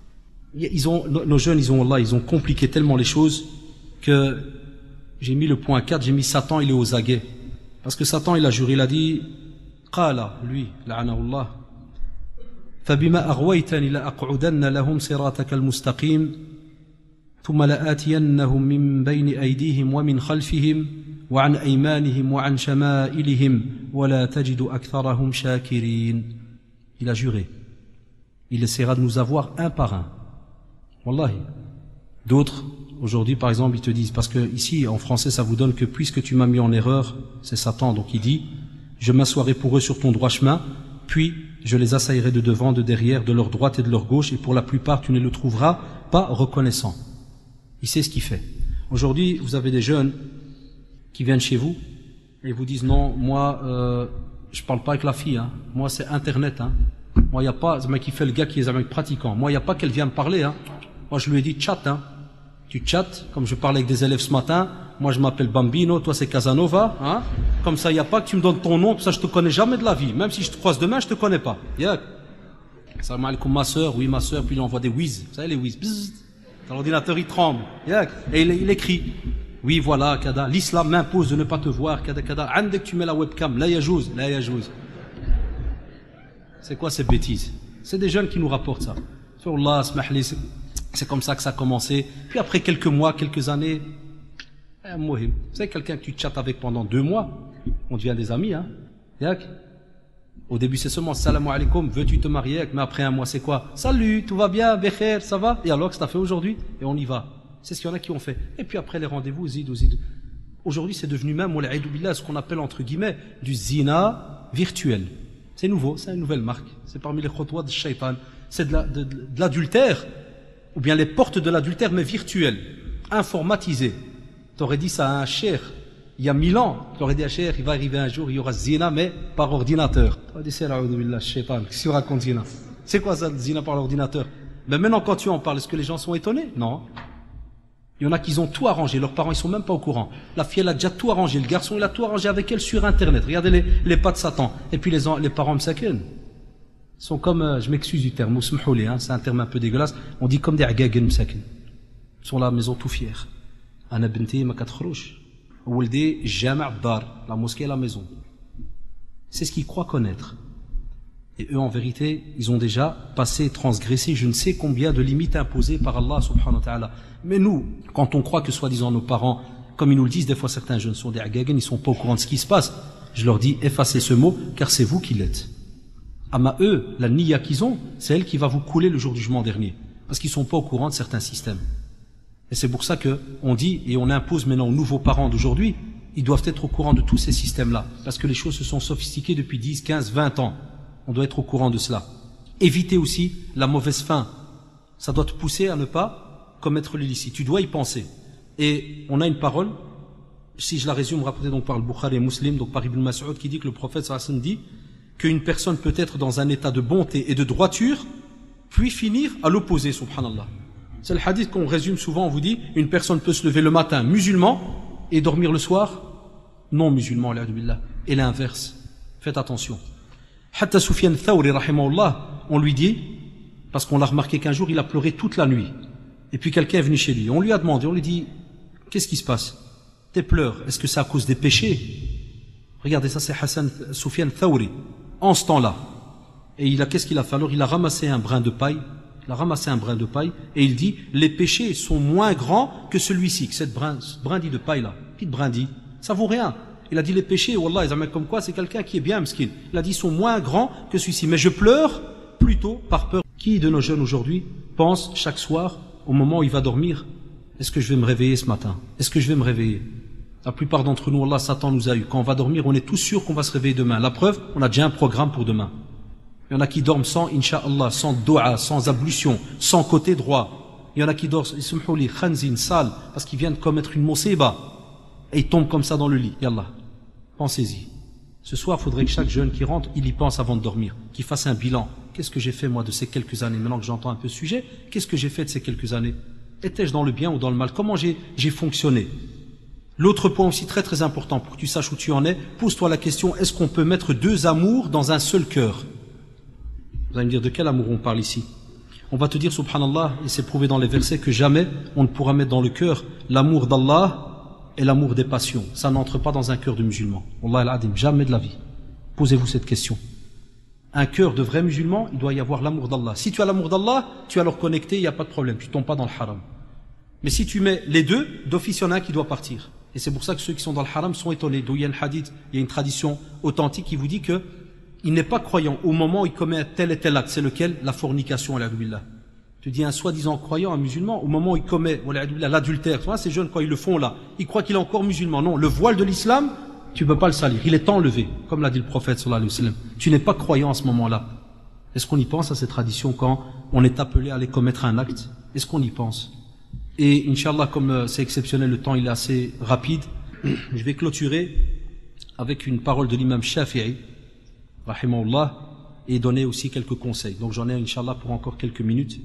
Nos jeunes, ils ont compliqué tellement les choses que j'ai mis le point 4, j'ai mis Satan, il est aux aguets. Parce que Satan, il a juré, il a dit, Qala, lui, la'anahullah, فَبِمَا أَغْوَيْتَنِ لَأَقْعُدَنَّ لَهُمْ صِرَاطَكَ الْمُسْتَقِيمِ ثُمَّ لَآتِيَنَّهُمْ مِنْ بَيْنِ أَيْدِيهِمْ وَمِنْ خَلْفِهِمْ وعن أيمانهم وعن شمائلهم ولا تجد أكثرهم شاكرين. Il a juré. Il essaiera de nous avoir un par un. Wallahi. D'autres, aujourd'hui par exemple, ils te disent, parce que ici en français ça vous donne que puisque tu m'as mis en erreur, c'est Satan, donc il dit, je m'assoirai pour eux sur ton droit chemin, puis je les assaillerai de devant, de derrière, de leur droite et de leur gauche, et pour la plupart tu ne le trouveras pas reconnaissant. Il sait ce qu'il fait. Aujourd'hui, vous avez des jeunes qui viennent chez vous et vous disent non, moi je parle pas avec la fille, hein. Moi c'est internet, hein. Moi il n'y a pas, c'est moi qui fait le gars qui est un mec pratiquant, moi il n'y a pas qu'elle vient me parler, hein. Moi je lui ai dit chat, hein. Tu chattes, comme je parlais avec des élèves ce matin, moi je m'appelle Bambino, toi c'est Casanova, hein. Comme ça il n'y a pas que tu me donnes ton nom, ça je te connais jamais de la vie, même si je te croise demain je te connais pas. Yeah. Salam alaikum ma soeur, oui ma soeur, puis il envoie des whiz, vous savez les whiz, l'ordinateur il tremble, yeah. Et il écrit. Oui, voilà, kada. L'islam m'impose de ne pas te voir, kada, kada. Dès que tu mets la webcam, la yajouz. C'est quoi ces bêtises? C'est des jeunes qui nous rapportent ça. Sur Allah, c'est comme ça que ça a commencé. Puis après quelques mois, quelques années, vous savez, quelqu'un que tu chattes avec pendant 2 mois, on devient des amis, hein. Yak. Au début, c'est seulement salam alaikum, veux-tu te marier? Mais après 1 mois, c'est quoi? Salut, tout va bien, Becher, ça va? Et alors, qu'est-ce que t'as fait aujourd'hui? Et on y va. C'est ce qu'il y en a qui ont fait. Et puis après les rendez-vous, zid. Aujourd'hui, c'est devenu même, ce qu'on appelle entre guillemets du zina virtuel. C'est nouveau, c'est une nouvelle marque. C'est parmi les khotwa de shaitan. C'est de l'adultère, ou bien les portes de l'adultère, mais virtuel, informatisé. T'aurais dit ça à un cher il y a 1000 ans. T'aurais dit à un cher, il va arriver un jour, il y aura zina, mais par ordinateur. T'aurais dit, c'est la shaitan. Qu'est-ce qu'il raconte zina? C'est quoi ça, le zina par l'ordinateur? Ben maintenant, quand tu en parles, est-ce que les gens sont étonnés? Non. Il y en a qui ont tout arrangé, leurs parents ils sont même pas au courant. La fille elle a déjà tout arrangé, le garçon il a tout arrangé avec elle sur internet. Regardez les pas de Satan. Et puis les parents me saquent. sont comme, je m'excuse du terme, hein, c'est un terme un peu dégueulasse, on dit comme des agagen msakin. Ils sont à la maison tout fiers. Ana benti ma katkhurouj. Ouldi jama' dar, la mosquée à la maison. C'est ce qu'ils croient connaître. Et eux, en vérité, ils ont déjà passé, transgressé je ne sais combien de limites imposées par Allah subhanahu wa ta'ala. Mais nous, quand on croit que soi-disant nos parents, comme ils nous le disent, des fois certains jeunes sont des agagen, ils sont pas au courant de ce qui se passe. Je leur dis, effacez ce mot, car c'est vous qui l'êtes. Ama eux, la niya qu'ils ont, c'est elle qui va vous couler le jour du jugement dernier. Parce qu'ils sont pas au courant de certains systèmes. Et c'est pour ça qu'on dit, et on impose maintenant aux nouveaux parents d'aujourd'hui, ils doivent être au courant de tous ces systèmes-là. Parce que les choses se sont sophistiquées depuis 10, 15, 20 ans. On doit être au courant de cela. Éviter aussi la mauvaise fin. Ça doit te pousser à ne pas commettre l'illicite. Tu dois y penser. Et on a une parole, si je la résume, rapportée donc par le Bukhari et Muslim, donc par Ibn Mas'ud, qui dit que le prophète sallallahu alayhi wa sallam dit qu'une personne peut être dans un état de bonté et de droiture, puis finir à l'opposé, subhanallah. C'est le hadith qu'on résume souvent, on vous dit, une personne peut se lever le matin musulman et dormir le soir non musulman, et l'inverse. Faites attention. Hatta Sufyan Thawri, rahimahullah, on lui dit, parce qu'on l'a remarqué qu'un jour il a pleuré toute la nuit, et puis quelqu'un est venu chez lui, on lui a demandé, on lui dit, qu'est-ce qui se passe? Tes pleurs, est-ce que c'est à cause des péchés? Regardez ça, c'est Hassan Sufyan Thawri, en ce temps-là. Et qu'est-ce qu'il a fait? Alors il a ramassé un brin de paille, et il dit, les péchés sont moins grands que celui-ci, que cette brindille de paille là, petite brindille, ça vaut rien. Il a dit les péchés, wallah, ils amènent comme quoi c'est quelqu'un qui est bien mesquin. Il a dit ils sont moins grands que celui-ci. Mais je pleure plutôt par peur. Qui de nos jeunes aujourd'hui pense chaque soir, au moment où il va dormir, est-ce que je vais me réveiller ce matin? Est-ce que je vais me réveiller? La plupart d'entre nous, Allah, Satan nous a eu. Quand on va dormir, on est tous sûrs qu'on va se réveiller demain. La preuve, on a déjà un programme pour demain. Il y en a qui dorment sans, incha'Allah, sans dua, sans ablution, sans côté droit. Il y en a qui dorment, ismhouli, khanzin, sale, parce qu'ils viennent de commettre une musiba. Et il tombe comme ça dans le lit. Yallah, pensez-y. Ce soir, il faudrait que chaque jeune qui rentre, il y pense avant de dormir, qu'il fasse un bilan. Qu'est-ce que j'ai fait moi de ces quelques années? Maintenant que j'entends un peu ce sujet, qu'est-ce que j'ai fait de ces quelques années? Étais-je dans le bien ou dans le mal? Comment j'ai fonctionné? L'autre point aussi très très important pour que tu saches où tu en es, pose-toi la question, est-ce qu'on peut mettre deux amours dans un seul cœur? Vous allez me dire de quel amour on parle ici? On va te dire, subhanallah, et c'est prouvé dans les versets, que jamais on ne pourra mettre dans le cœur l'amour d'Allah et l'amour des passions. Ça n'entre pas dans un cœur de musulman. Wallah al-adim, jamais de la vie. Posez-vous cette question. Un cœur de vrai musulman, il doit y avoir l'amour d'Allah. Si tu as l'amour d'Allah, tu es alors connecté, il n'y a pas de problème, tu ne tombes pas dans le haram. Mais si tu mets les deux, d'office, il y en a un qui doit partir. Et c'est pour ça que ceux qui sont dans le haram sont étonnés. D'où il y a un hadith, il y a une tradition authentique qui vous dit que il n'est pas croyant au moment où il commet un tel et tel acte. C'est lequel? La fornication, al-billah. Tu dis un soi-disant croyant, un musulman, au moment où il commet l'adultère, ces jeunes, quand ils le font là, ils croient qu'il est encore musulman. Non, le voile de l'islam, tu ne peux pas le salir. Il est enlevé, comme l'a dit le prophète sallallahu alayhi wa sallam. Tu n'es pas croyant à ce moment-là. Est-ce qu'on y pense à cette tradition quand on est appelé à aller commettre un acte? Est-ce qu'on y pense? Et Inch'Allah, comme c'est exceptionnel, le temps il est assez rapide, je vais clôturer avec une parole de l'imam Shafi'i, rahimahullah, et donner aussi quelques conseils. Donc j'en ai Inch'Allah pour encore quelques minutes.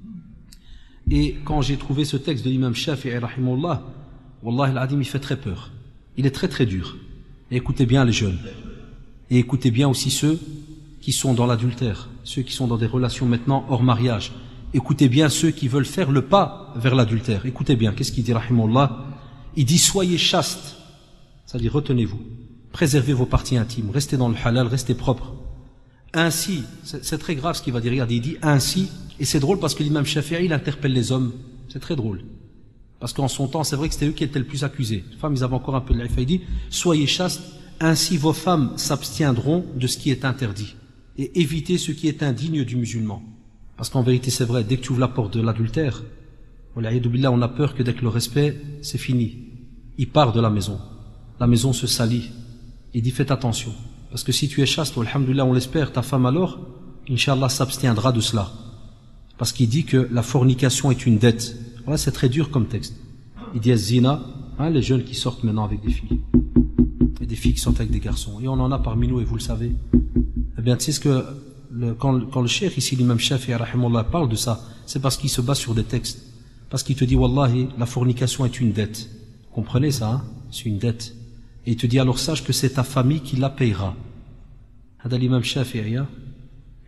Et quand j'ai trouvé ce texte de l'imam Shafi'i, rahimahullah, wallah al-adim, il fait très peur. Il est très très dur. Et écoutez bien les jeunes. Et écoutez bien aussi ceux qui sont dans l'adultère, ceux qui sont dans des relations maintenant hors mariage. Écoutez bien ceux qui veulent faire le pas vers l'adultère. Écoutez bien, qu'est-ce qu'il dit, rahimahullah? Il dit, soyez chastes. Ça dit, retenez-vous. Préservez vos parties intimes. Restez dans le halal, restez propres. Ainsi, c'est très grave ce qu'il va dire. Regardez, il dit ainsi, et c'est drôle parce que l'imam Shafi'i, il interpelle les hommes. C'est très drôle. Parce qu'en son temps, c'est vrai que c'était eux qui étaient le plus accusés. Les femmes, ils avaient encore un peu de l'iffa. Il dit, soyez chastes, ainsi vos femmes s'abstiendront de ce qui est interdit. Et évitez ce qui est indigne du musulman. Parce qu'en vérité, c'est vrai, dès que tu ouvres la porte de l'adultère, on a peur que dès que le respect, c'est fini. Il part de la maison se salit. Il dit, faites attention. Parce que si tu es chaste, alhamdoulilah, on l'espère, ta femme alors, Inch'Allah, s'abstiendra de cela. Parce qu'il dit que la fornication est une dette. Voilà, c'est très dur comme texte. Il dit, zina, les jeunes qui sortent maintenant avec des filles. Et des filles qui sortent avec des garçons. Et on en a parmi nous, et vous le savez. Eh bien, tu sais ce que, quand le cheikh ici, l'imam Shafi'i, rahimahullah, parle de ça, c'est parce qu'il se base sur des textes. Parce qu'il te dit, wallahi, la fornication est une dette. Comprenez ça, hein? C'est une dette. Et il te dit, alors sache que c'est ta famille qui la payera. Hada l'imam Shafi'i,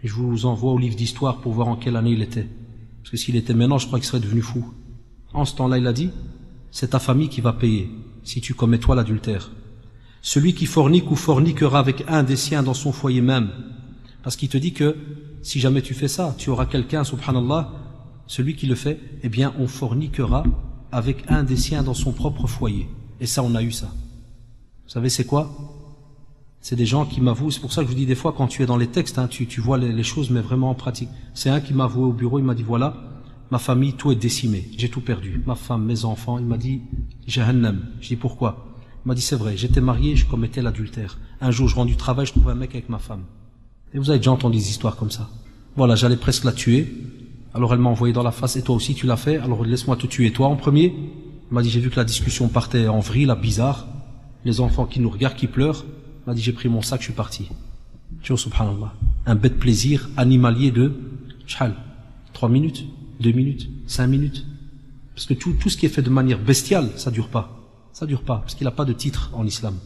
Je vous envoie au livre d'histoire pour voir en quelle année il était. Parce que s'il était maintenant, je crois qu'il serait devenu fou. En ce temps-là, il a dit, c'est ta famille qui va payer, si tu commets toi l'adultère. Celui qui fornique ou forniquera avec un des siens dans son foyer même. Parce qu'il te dit que, si jamais tu fais ça, tu auras quelqu'un, subhanallah, celui qui le fait, eh bien, on forniquera avec un des siens dans son propre foyer. Et ça, on a eu ça. Vous savez, c'est quoi? C'est des gens qui m'avouent, c'est pour ça que je vous dis des fois, quand tu es dans les textes, hein, tu vois les choses, mais vraiment en pratique. C'est un qui m'a avoué au bureau, il m'a dit, voilà, ma famille, tout est décimé, j'ai tout perdu. Ma femme, mes enfants, il m'a dit, Jahannam. Je dis, pourquoi? Il m'a dit, c'est vrai, j'étais marié, je commettais l'adultère. Un jour, je rentre du travail, je trouve un mec avec ma femme. Et vous avez déjà entendu des histoires comme ça. Voilà, j'allais presque la tuer. Alors elle m'a envoyé dans la face, et toi aussi tu l'as fait, alors laisse-moi te tuer toi en premier. Il m'a dit, j'ai vu que la discussion partait en vrille, là, bizarre. Les enfants qui nous regardent, qui pleurent. Il m'a dit, j'ai pris mon sac, je suis parti. Tu vois, subhanallah. Un bête plaisir animalier de, 3 minutes, 2 minutes, 5 minutes. Parce que tout ce qui est fait de manière bestiale, ça dure pas. Ça dure pas, parce qu'il n'a pas de titre en islam.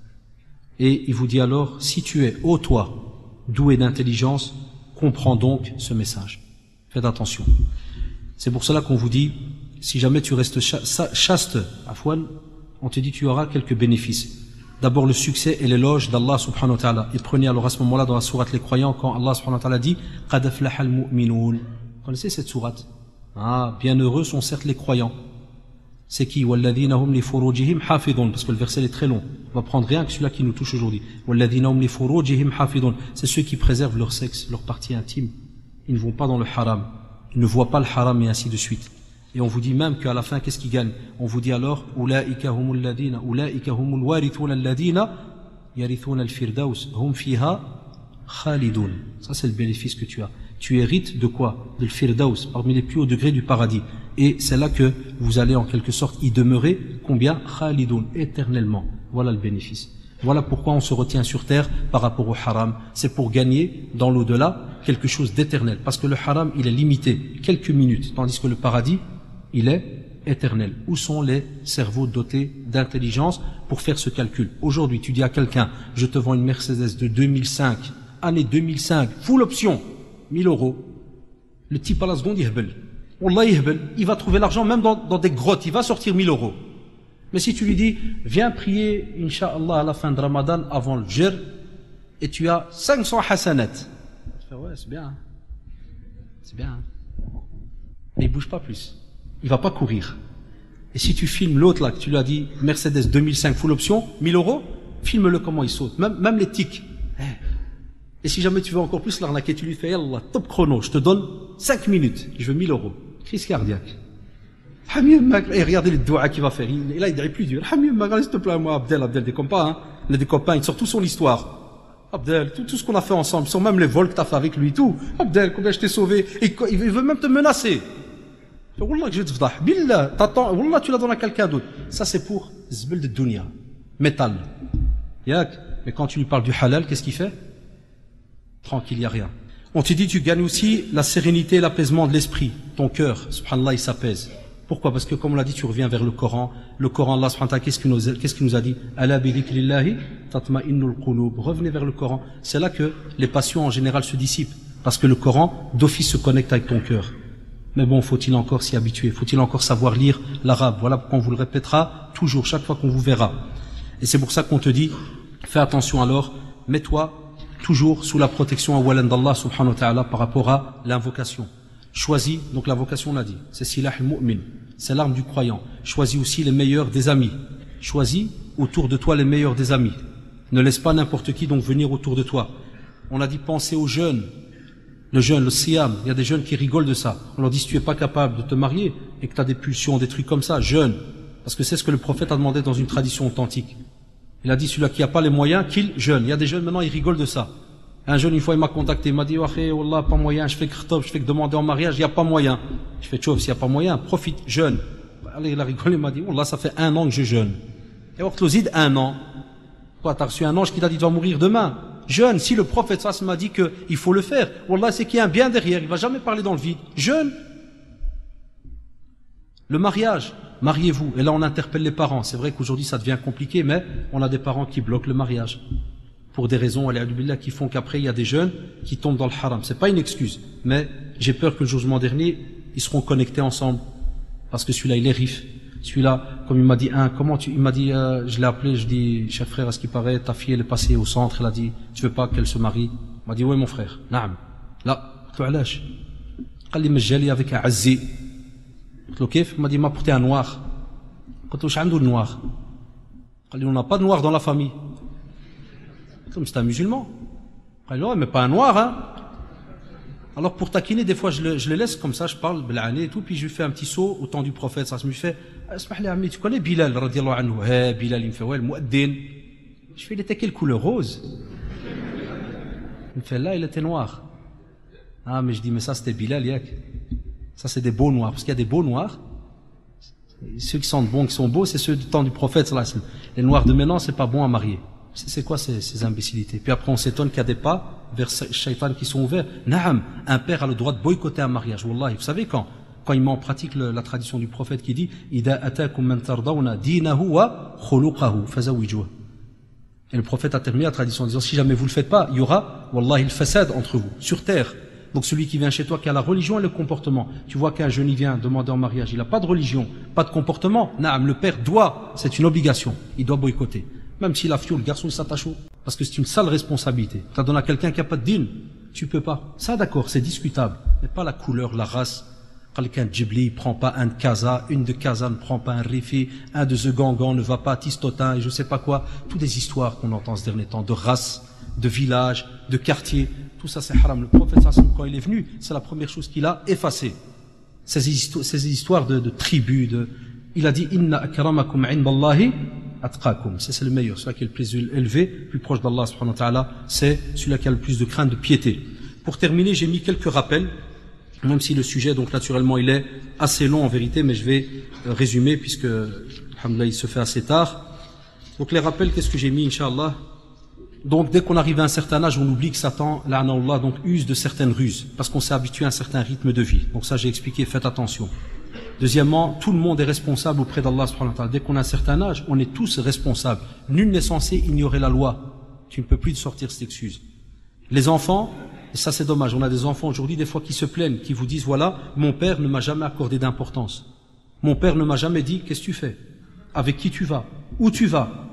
Et il vous dit alors, si tu es, ô toi, doué d'intelligence, comprends donc ce message. Faites attention. C'est pour cela qu'on vous dit, si jamais tu restes chaste, afwan, on te dit tu auras quelques bénéfices. D'abord le succès et l'éloge d'Allah subhanahu wa ta'ala. Et prenez alors à ce moment-là dans la sourate Les Croyants, quand Allah subhanahu wa ta'ala dit « Qad aflaha al-mu'minoun ». Vous connaissez cette sourate? Ah, bienheureux sont certes les croyants. C'est qui? Walladhina hum li furujihim hafidun, parce que le verset est très long. On va prendre rien que celui-là qui nous touche aujourd'hui. Walladhina hum li furujihim hafidun. C'est ceux qui préservent leur sexe, leur partie intime. Ils ne vont pas dans le haram. Ils ne voient pas le haram et ainsi de suite. Et on vous dit même qu'à la fin, qu'est-ce qu'ils gagnent? On vous dit alors, Ulaika humul ladina, Ulaika humul warithuna alladina, yarithuna al-firdaus, hum fiha khalidun. Ça, c'est le bénéfice que tu as. Tu hérites de quoi? De l'firdaus, parmi les plus hauts degrés du paradis. Et c'est là que vous allez en quelque sorte y demeurer, combien? Khalidun, éternellement. Voilà le bénéfice. Voilà pourquoi on se retient sur terre par rapport au haram. C'est pour gagner dans l'au-delà quelque chose d'éternel. Parce que le haram, il est limité, quelques minutes, tandis que le paradis, il est éternel. Où sont les cerveaux dotés d'intelligence pour faire ce calcul? Aujourd'hui, tu dis à quelqu'un, je te vends une Mercedes de 2005, année 2005, full option, 1000 €. Le type à la seconde, il hebel. Wallah, il va trouver l'argent même dans des grottes, il va sortir 1000 €. Mais si tu lui dis, viens prier, Inch'Allah, à la fin de Ramadan, avant le Fajr, et tu as 500 hasanat. Tu fais, ouais, c'est bien. Hein. C'est bien. Hein. Mais il bouge pas plus. Il va pas courir. Et si tu filmes l'autre là, que tu lui as dit, Mercedes 2005 full option, 1000 €, filme-le comment il saute. Même les tics. Et si jamais tu veux encore plus l'arnaquer, tu lui fais, Yallah, top chrono, je te donne 5 minutes, je veux 1000 €. Crise cardiaque. Et regardez les doigts qu'il va faire. Là, il dirait plus dur. S'il te plaît, moi, Abdel, des copains, hein. Il a des copains, il sort tout son histoire. Abdel, tout ce qu'on a fait ensemble, sont même les vols que tu as fait avec lui, tout. Abdel, combien je t'ai sauvé. Il veut même te menacer. Wallah, que je vais te fdah. Billah, t'attends, Wallah, tu la donnes à quelqu'un d'autre. Ça, c'est pour zbel de dunya. Métal. Yak. Mais quand tu lui parles du halal, qu'est-ce qu'il fait? Tranquille, il n'y a rien. On te dit, tu gagnes aussi la sérénité et l'apaisement de l'esprit. Ton cœur, subhanallah, il s'apaise. Pourquoi? Parce que, comme on l'a dit, tu reviens vers le Coran. Le Coran, Allah subhanahu wa ta'ala, qu'est-ce qu'il nous a dit? Ala bi dhikrillahi tatma'innul qulub. Revenez vers le Coran. C'est là que les passions en général se dissipent. Parce que le Coran, d'office, se connecte avec ton cœur. Mais bon, faut-il encore s'y habituer? Faut-il encore savoir lire l'arabe? Voilà pourquoi on vous le répétera toujours, chaque fois qu'on vous verra. Et c'est pour ça qu'on te dit, fais attention alors, mets-toi toujours sous la protection awalan d'Allah subhanahu wa ta'ala par rapport à l'invocation. Choisis, donc l'invocation on l'a dit, c'est silah al-mu'min, c'est l'arme du croyant. Choisis aussi les meilleurs des amis. Choisis autour de toi les meilleurs des amis. Ne laisse pas n'importe qui donc venir autour de toi. On a dit penser aux jeunes. Le jeune, le siyam, il y a des jeunes qui rigolent de ça. On leur dit si tu es pas capable de te marier et que tu as des pulsions, des trucs comme ça, jeune. Parce que c'est ce que le prophète a demandé dans une tradition authentique. Il a dit celui-là qui n'a pas les moyens, qu'il jeune. Il y a des jeunes maintenant, ils rigolent de ça. Un jeune, une fois, il m'a contacté, il m'a dit, wallah, pas moyen, je fais khtob, je fais que demander en mariage, il n'y a pas moyen. Je fais tchouf, s'il n'y a pas moyen, profite, jeune. Allez, il a rigolé, il m'a dit, wallah, ça fait 1 an que je jeûne. Et Orthlozid, 1 an. Quoi, t'as reçu un ange qui t'a dit, tu vas mourir demain. Jeune, si le prophète, ça m'a dit qu'il faut le faire, wallah, c'est qu'il y a un bien derrière, il va jamais parler dans le vide. Jeune. Le mariage, mariez-vous. Et là, on interpelle les parents. C'est vrai qu'aujourd'hui, ça devient compliqué, mais on a des parents qui bloquent le mariage. pour des raisons qui font qu'après il y a des jeunes qui tombent dans le haram. C'est pas une excuse, mais j'ai peur que le jugement dernier, ils seront connectés ensemble. Parce que celui-là, il est rif. Celui-là, comme il m'a dit, il m'a dit, je l'ai appelé, je dis, cher frère, à ce qui paraît, ta fille, elle est passée au centre, elle a dit, tu veux pas qu'elle se marie? Il m'a dit, oui, mon frère. Naam. Là, tu علاش? قال لي مجالي avec un عزي. قلت له كيف؟ Il m'a dit, il m'a apporté un noir. قلت له واش عنده le noir? قال لي, on n'a pas de noir dans la famille. قلت له, c'est un musulman. قال لي, ouais, mais pas un noir, hein. Alors pour taquiner, des fois je le laisse comme ça, je parle bel'ané et tout, puis je lui fais un petit saut au temps du prophète. Ça me fait, اسمح لي عمي, tu connais Bilal radiallahu anhu? Bilal, il me fait, ouais, le muaddin. Je fais, il était quelle couleur? Rose. Il me fait, là, il était noir. Ah, mais je dis, mais ça c'était Bilal, yak. Ça c'est des beaux noirs, parce qu'il y a des beaux noirs. Ceux qui sont bons, qui sont beaux, c'est ceux du temps du prophète, sallallahu alayhi wa sallam. Les noirs de maintenant, c'est pas bon à marier. C'est quoi ces imbécilités? Puis après on s'étonne qu'il y a des pas vers Shaitan qui sont ouverts. Naam, un père a le droit de boycotter un mariage. Wallahi, vous savez quand il met en pratique la tradition du prophète qui dit Ida atakum man tardawna dinahu wa khuluquhu fazawijuhu. Et le prophète a terminé la tradition en disant si jamais vous le faites pas, il y aura wallahi le fasad entre vous sur terre. Donc celui qui vient chez toi qui a la religion et le comportement. Tu vois qu'un jeune il vient demander en mariage, il n'a pas de religion, pas de comportement. Naam, le père doit, c'est une obligation, il doit boycotter. Même s'il a fio, le garçon il s'attache au. Parce que c'est une sale responsabilité. Tu as donné à quelqu'un qui n'a pas de dîne, tu peux pas. Ça d'accord, c'est discutable. Mais pas la couleur, la race. Quelqu'un de Djibli, il prend pas un de Kaza, une de Kaza ne prend pas un Rifi, un de Zegangan ne va pas à Tistotin et je sais pas quoi. Toutes des histoires qu'on entend ces derniers temps, de race, de village, de quartier. Tout ça c'est haram. Le prophète quand il est venu, c'est la première chose qu'il a effacée. Ces histoires de tribus, il a dit Inna akramakum indallahi atqakum. C'est le meilleur, celui qui est le plus élevé, plus proche d'Allah subhanahu wa ta'ala, c'est celui qui a le plus de crainte, de piété. Pour terminer, j'ai mis quelques rappels, même si le sujet, donc naturellement, il est assez long en vérité, mais je vais résumer puisque, alhamdoulilah, il se fait assez tard. Donc les rappels, qu'est-ce que j'ai mis, Inch'Allah? Donc dès qu'on arrive à un certain âge, on oublie que Satan, la'anallah, donc use de certaines ruses, parce qu'on s'est habitué à un certain rythme de vie. Donc ça j'ai expliqué, faites attention. Deuxièmement, tout le monde est responsable auprès d'Allah subhanahu wa ta'ala. Dès qu'on a un certain âge, on est tous responsables. Nul n'est censé ignorer la loi. Tu ne peux plus te sortir cette excuse. Les enfants, et ça c'est dommage, on a des enfants aujourd'hui des fois qui se plaignent, qui vous disent voilà, mon père ne m'a jamais accordé d'importance. Mon père ne m'a jamais dit qu'est-ce que tu fais, avec qui tu vas, où tu vas.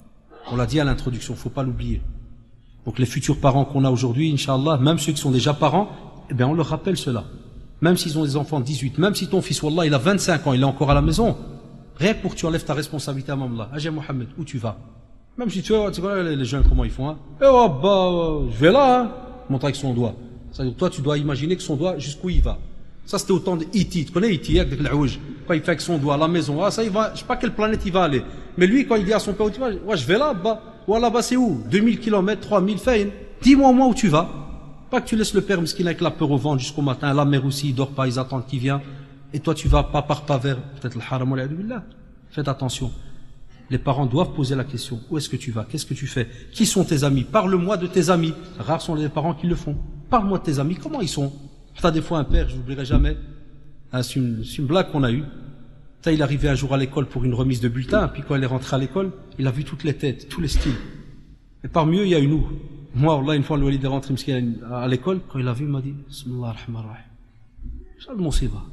On l'a dit à l'introduction, faut pas l'oublier. Donc les futurs parents qu'on a aujourd'hui, Inch'Allah, même ceux qui sont déjà parents, eh bien on leur rappelle cela. Même s'ils ont des enfants de 18, même si ton fils, wallah, il a 25 ans, il est encore à la maison, rien que pour que tu enlèves ta responsabilité à Allah. Ajay Mohamed, où tu vas? Même si tu vois les jeunes, comment ils font, hein? Eh oh, bah, je vais là, hein? Montre avec son doigt. C'est-à-dire, toi, tu dois imaginer que son doigt, jusqu'où il va. Ça, c'était au temps de E.T. Tu connais E.T., avec l'Aouj? Quand il fait avec son doigt à la maison, ah, ça, il va, je sais pas quelle planète il va aller. Mais lui, quand il dit à son père, où tu vas? Ouais, je vais là, bah, ou là-bas, c'est où? 2000 km, 3000, faïn. Dis-moi au moins où tu vas. Pas que tu laisses le père mesquin avec la peur au ventre jusqu'au matin, la mère aussi, il dort pas, ils attendent qu'il vienne. Et toi, tu vas pas par pas vers, peut-être le haram, billah. Faites attention. Les parents doivent poser la question. Où est-ce que tu vas? Qu'est-ce que tu fais? Qui sont tes amis? Parle-moi de tes amis. Rares sont les parents qui le font. Parle-moi de tes amis. Comment ils sont? T'as des fois un père, je n'oublierai jamais. Hein, c'est une blague qu'on a eue. Il est arrivé un jour à l'école pour une remise de bulletin, puis quand il est rentré à l'école, il a vu toutes les têtes, tous les styles. Et parmi eux, il y a eu nous. Moi, Allah, une fois, le Walid est rentré à l'école, quand il a vu, il m'a dit, Bismillah ar-Rahman ar-Rahim. Ça, le monsiba.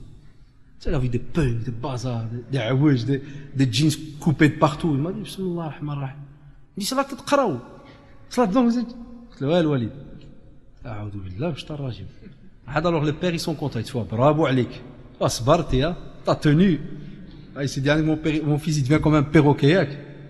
Il a vu des punks, des bazars, des aouj, des jeans coupés de partout. Il m'a dit, Bismillah ar-Rahman ar-Rahim. Il dit, ça va que tu te craou. Ça va dedans, vous êtes. Je dis, ouais, le Walid. A'oudou billah, je t'arrajim. Alors, les pères, ils sont contents. Ils te font, bravo, alik. Ah, sbarti, hein. T'as tenu. Ah, il s'est dit, mon fils, il devient comme un perroquet,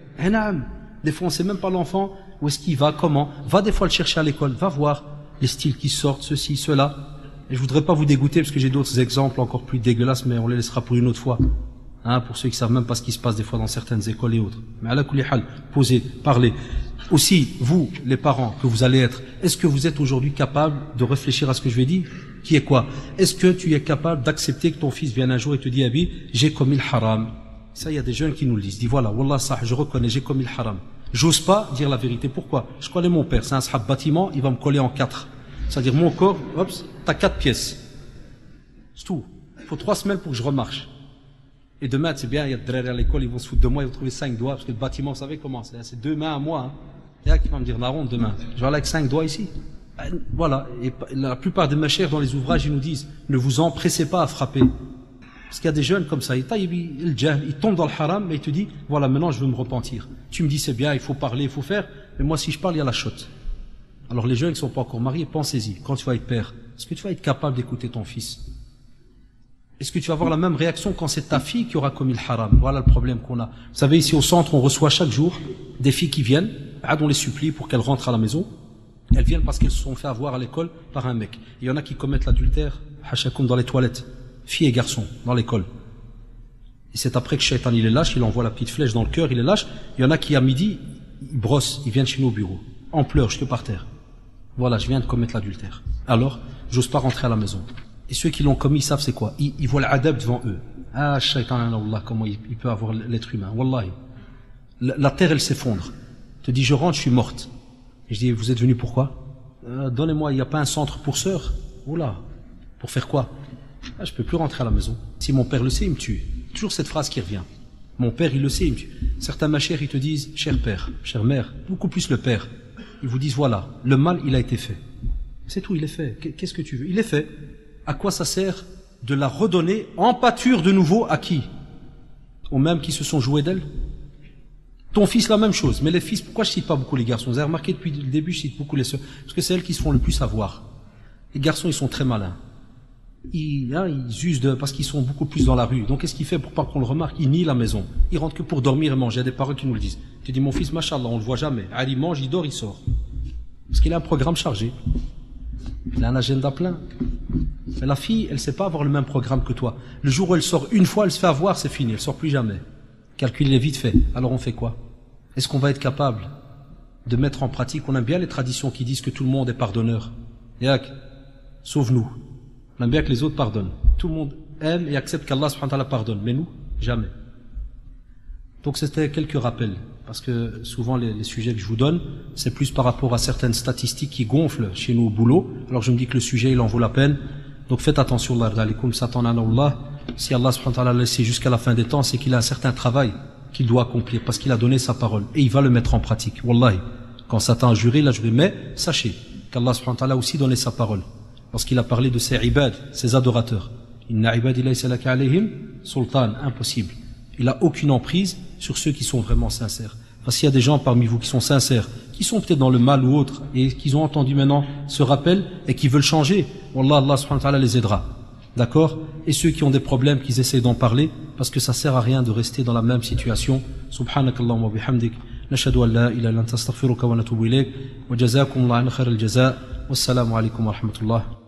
des fois, on sait même pas l'enfant, où est-ce qu'il va, comment. Va des fois le chercher à l'école, va voir les styles qui sortent, ceci, cela. Et je voudrais pas vous dégoûter, parce que j'ai d'autres exemples encore plus dégueulasses, mais on les laissera pour une autre fois. Hein, pour ceux qui savent même pas ce qui se passe des fois dans certaines écoles et autres. Mais à la kulli hal, posez, parlez. Aussi, vous, les parents que vous allez être, est-ce que vous êtes aujourd'hui capable de réfléchir à ce que je vais dire? Qui est quoi? Est-ce que tu es capable d'accepter que ton fils vienne un jour et te dise, Abi, j'ai commis le haram? Ça, il y a des jeunes qui nous le disent. Dis voilà, wallah sah, je reconnais, j'ai commis le haram. J'ose pas dire la vérité. Pourquoi? Je connais mon père, c'est un sahab bâtiment, il va me coller en 4. C'est-à-dire mon corps, hop, t'as 4 pièces. C'est tout. Il faut 3 semaines pour que je remarche. Et demain, c'est bien, il y a des drères à l'école, ils vont se foutre de moi, ils vont trouver 5 doigts, parce que le bâtiment, vous savez comment c'est 2 mains à moi. Hein. Il y a qui va me dire Naron demain, je vais aller avec 5 doigts ici. Voilà, et la plupart des machères dans les ouvrages, ils nous disent ne vous empressez pas à frapper. Parce qu'il y a des jeunes comme ça, ils tombent dans le haram, mais ils te disent voilà, maintenant je veux me repentir. Tu me dis c'est bien, il faut parler, il faut faire, mais moi si je parle, il y a la chotte. Alors les jeunes qui ne sont pas encore mariés, pensez-y, quand tu vas être père, est-ce que tu vas être capable d'écouter ton fils? Est-ce que tu vas avoir la même réaction quand c'est ta fille qui aura commis le haram? Voilà le problème qu'on a. Vous savez, ici au centre, on reçoit chaque jour des filles qui viennent, on les supplie pour qu'elles rentrent à la maison. Elles viennent parce qu'elles se sont fait avoir à l'école par un mec. Il y en a qui commettent l'adultère, hachakoum, dans les toilettes, filles et garçons, dans l'école. Et c'est après que Shaitan il est lâche, il envoie la petite flèche dans le cœur, il est lâche. Il y en a qui à midi, ils brossent, ils viennent chez nous au bureau, en pleurs, je te par terre. Voilà, je viens de commettre l'adultère. Alors, j'ose pas rentrer à la maison. Et ceux qui l'ont commis, ils savent c'est quoi. Ils voient l'adab devant eux. Ah, Shaitan, Allah, comment il peut avoir l'être humain. Wallahi. La terre, elle s'effondre. Te dit, je rentre, je suis morte. Et je dis, vous êtes venu pourquoi? Donnez-moi, il n'y a pas un centre pour sœurs? Oula, pour faire quoi? Ah, je peux plus rentrer à la maison. Si mon père le sait, il me tue. Toujours cette phrase qui revient. Mon père, il le sait, il me tue. Certains machères, ils te disent, cher père, chère mère, beaucoup plus le père. Ils vous disent, voilà, le mal, il a été fait. C'est tout, il est fait. Qu'est-ce que tu veux? Il est fait. À quoi ça sert de la redonner en pâture de nouveau à qui? Aux mêmes qui se sont joués d'elle? Ton fils, la même chose. Mais les fils, pourquoi je cite pas beaucoup les garçons? Vous avez remarqué depuis le début, je cite beaucoup les sœurs. Parce que c'est elles qui se font le plus avoir. Les garçons, ils sont très malins. Ils usent parce qu'ils sont beaucoup plus dans la rue. Donc qu'est-ce qu'il fait pour pas qu'on le remarque? Il nie la maison. Il rentre que pour dormir et manger. Il y a des parents qui nous le disent. Tu dis, mon fils, machallah, on le voit jamais. Ali mange, il dort, il sort. Parce qu'il a un programme chargé. Il a un agenda plein. Mais la fille, elle sait pas avoir le même programme que toi. Le jour où elle sort une fois, elle se fait avoir, c'est fini. Elle sort plus jamais. Calcul est vite fait. Alors on fait quoi? Est-ce qu'on va être capable de mettre en pratique? On aime bien les traditions qui disent que tout le monde est pardonneur. Yak, sauve-nous. On aime bien que les autres pardonnent. Tout le monde aime et accepte qu'Allah subhanahu wa ta'ala pardonne. Mais nous, jamais. Donc c'était quelques rappels. Parce que souvent les sujets que je vous donne, c'est plus par rapport à certaines statistiques qui gonflent chez nous au boulot. Alors je me dis que le sujet, il en vaut la peine. Donc faites attention, Allah, Satan Allah. Si Allah subhanahu wa ta'ala l'a laissé jusqu'à la fin des temps, c'est qu'il a un certain travail qu'il doit accomplir, parce qu'il a donné sa parole, et il va le mettre en pratique. Wallahi, quand Satan a juré, il a juré, mais sachez qu'Allah subhanahu wa ta'ala a aussi donné sa parole, lorsqu'il a parlé de ses ibad, ses adorateurs. Inna ibadi laysa laka alayhim sultan, impossible. Il n'a aucune emprise sur ceux qui sont vraiment sincères. Parce qu'il y a des gens parmi vous qui sont sincères, qui sont peut-être dans le mal ou autre, et qui ont entendu maintenant ce rappel, et qui veulent changer, Wallah, Allah subhanahu wa ta'ala les aidera. D'accord? Et ceux qui ont des problèmes, qu'ils essaient d'en parler, parce que ça sert à rien de rester dans la même situation. Subhanakallahumma wa bihamdik, nashhadu an la ilaha illa anta astaghfiruka wa natubu ilayk, wa jazakumullahu khairal jazaa, wassalamu alaykum wa rahmatullah.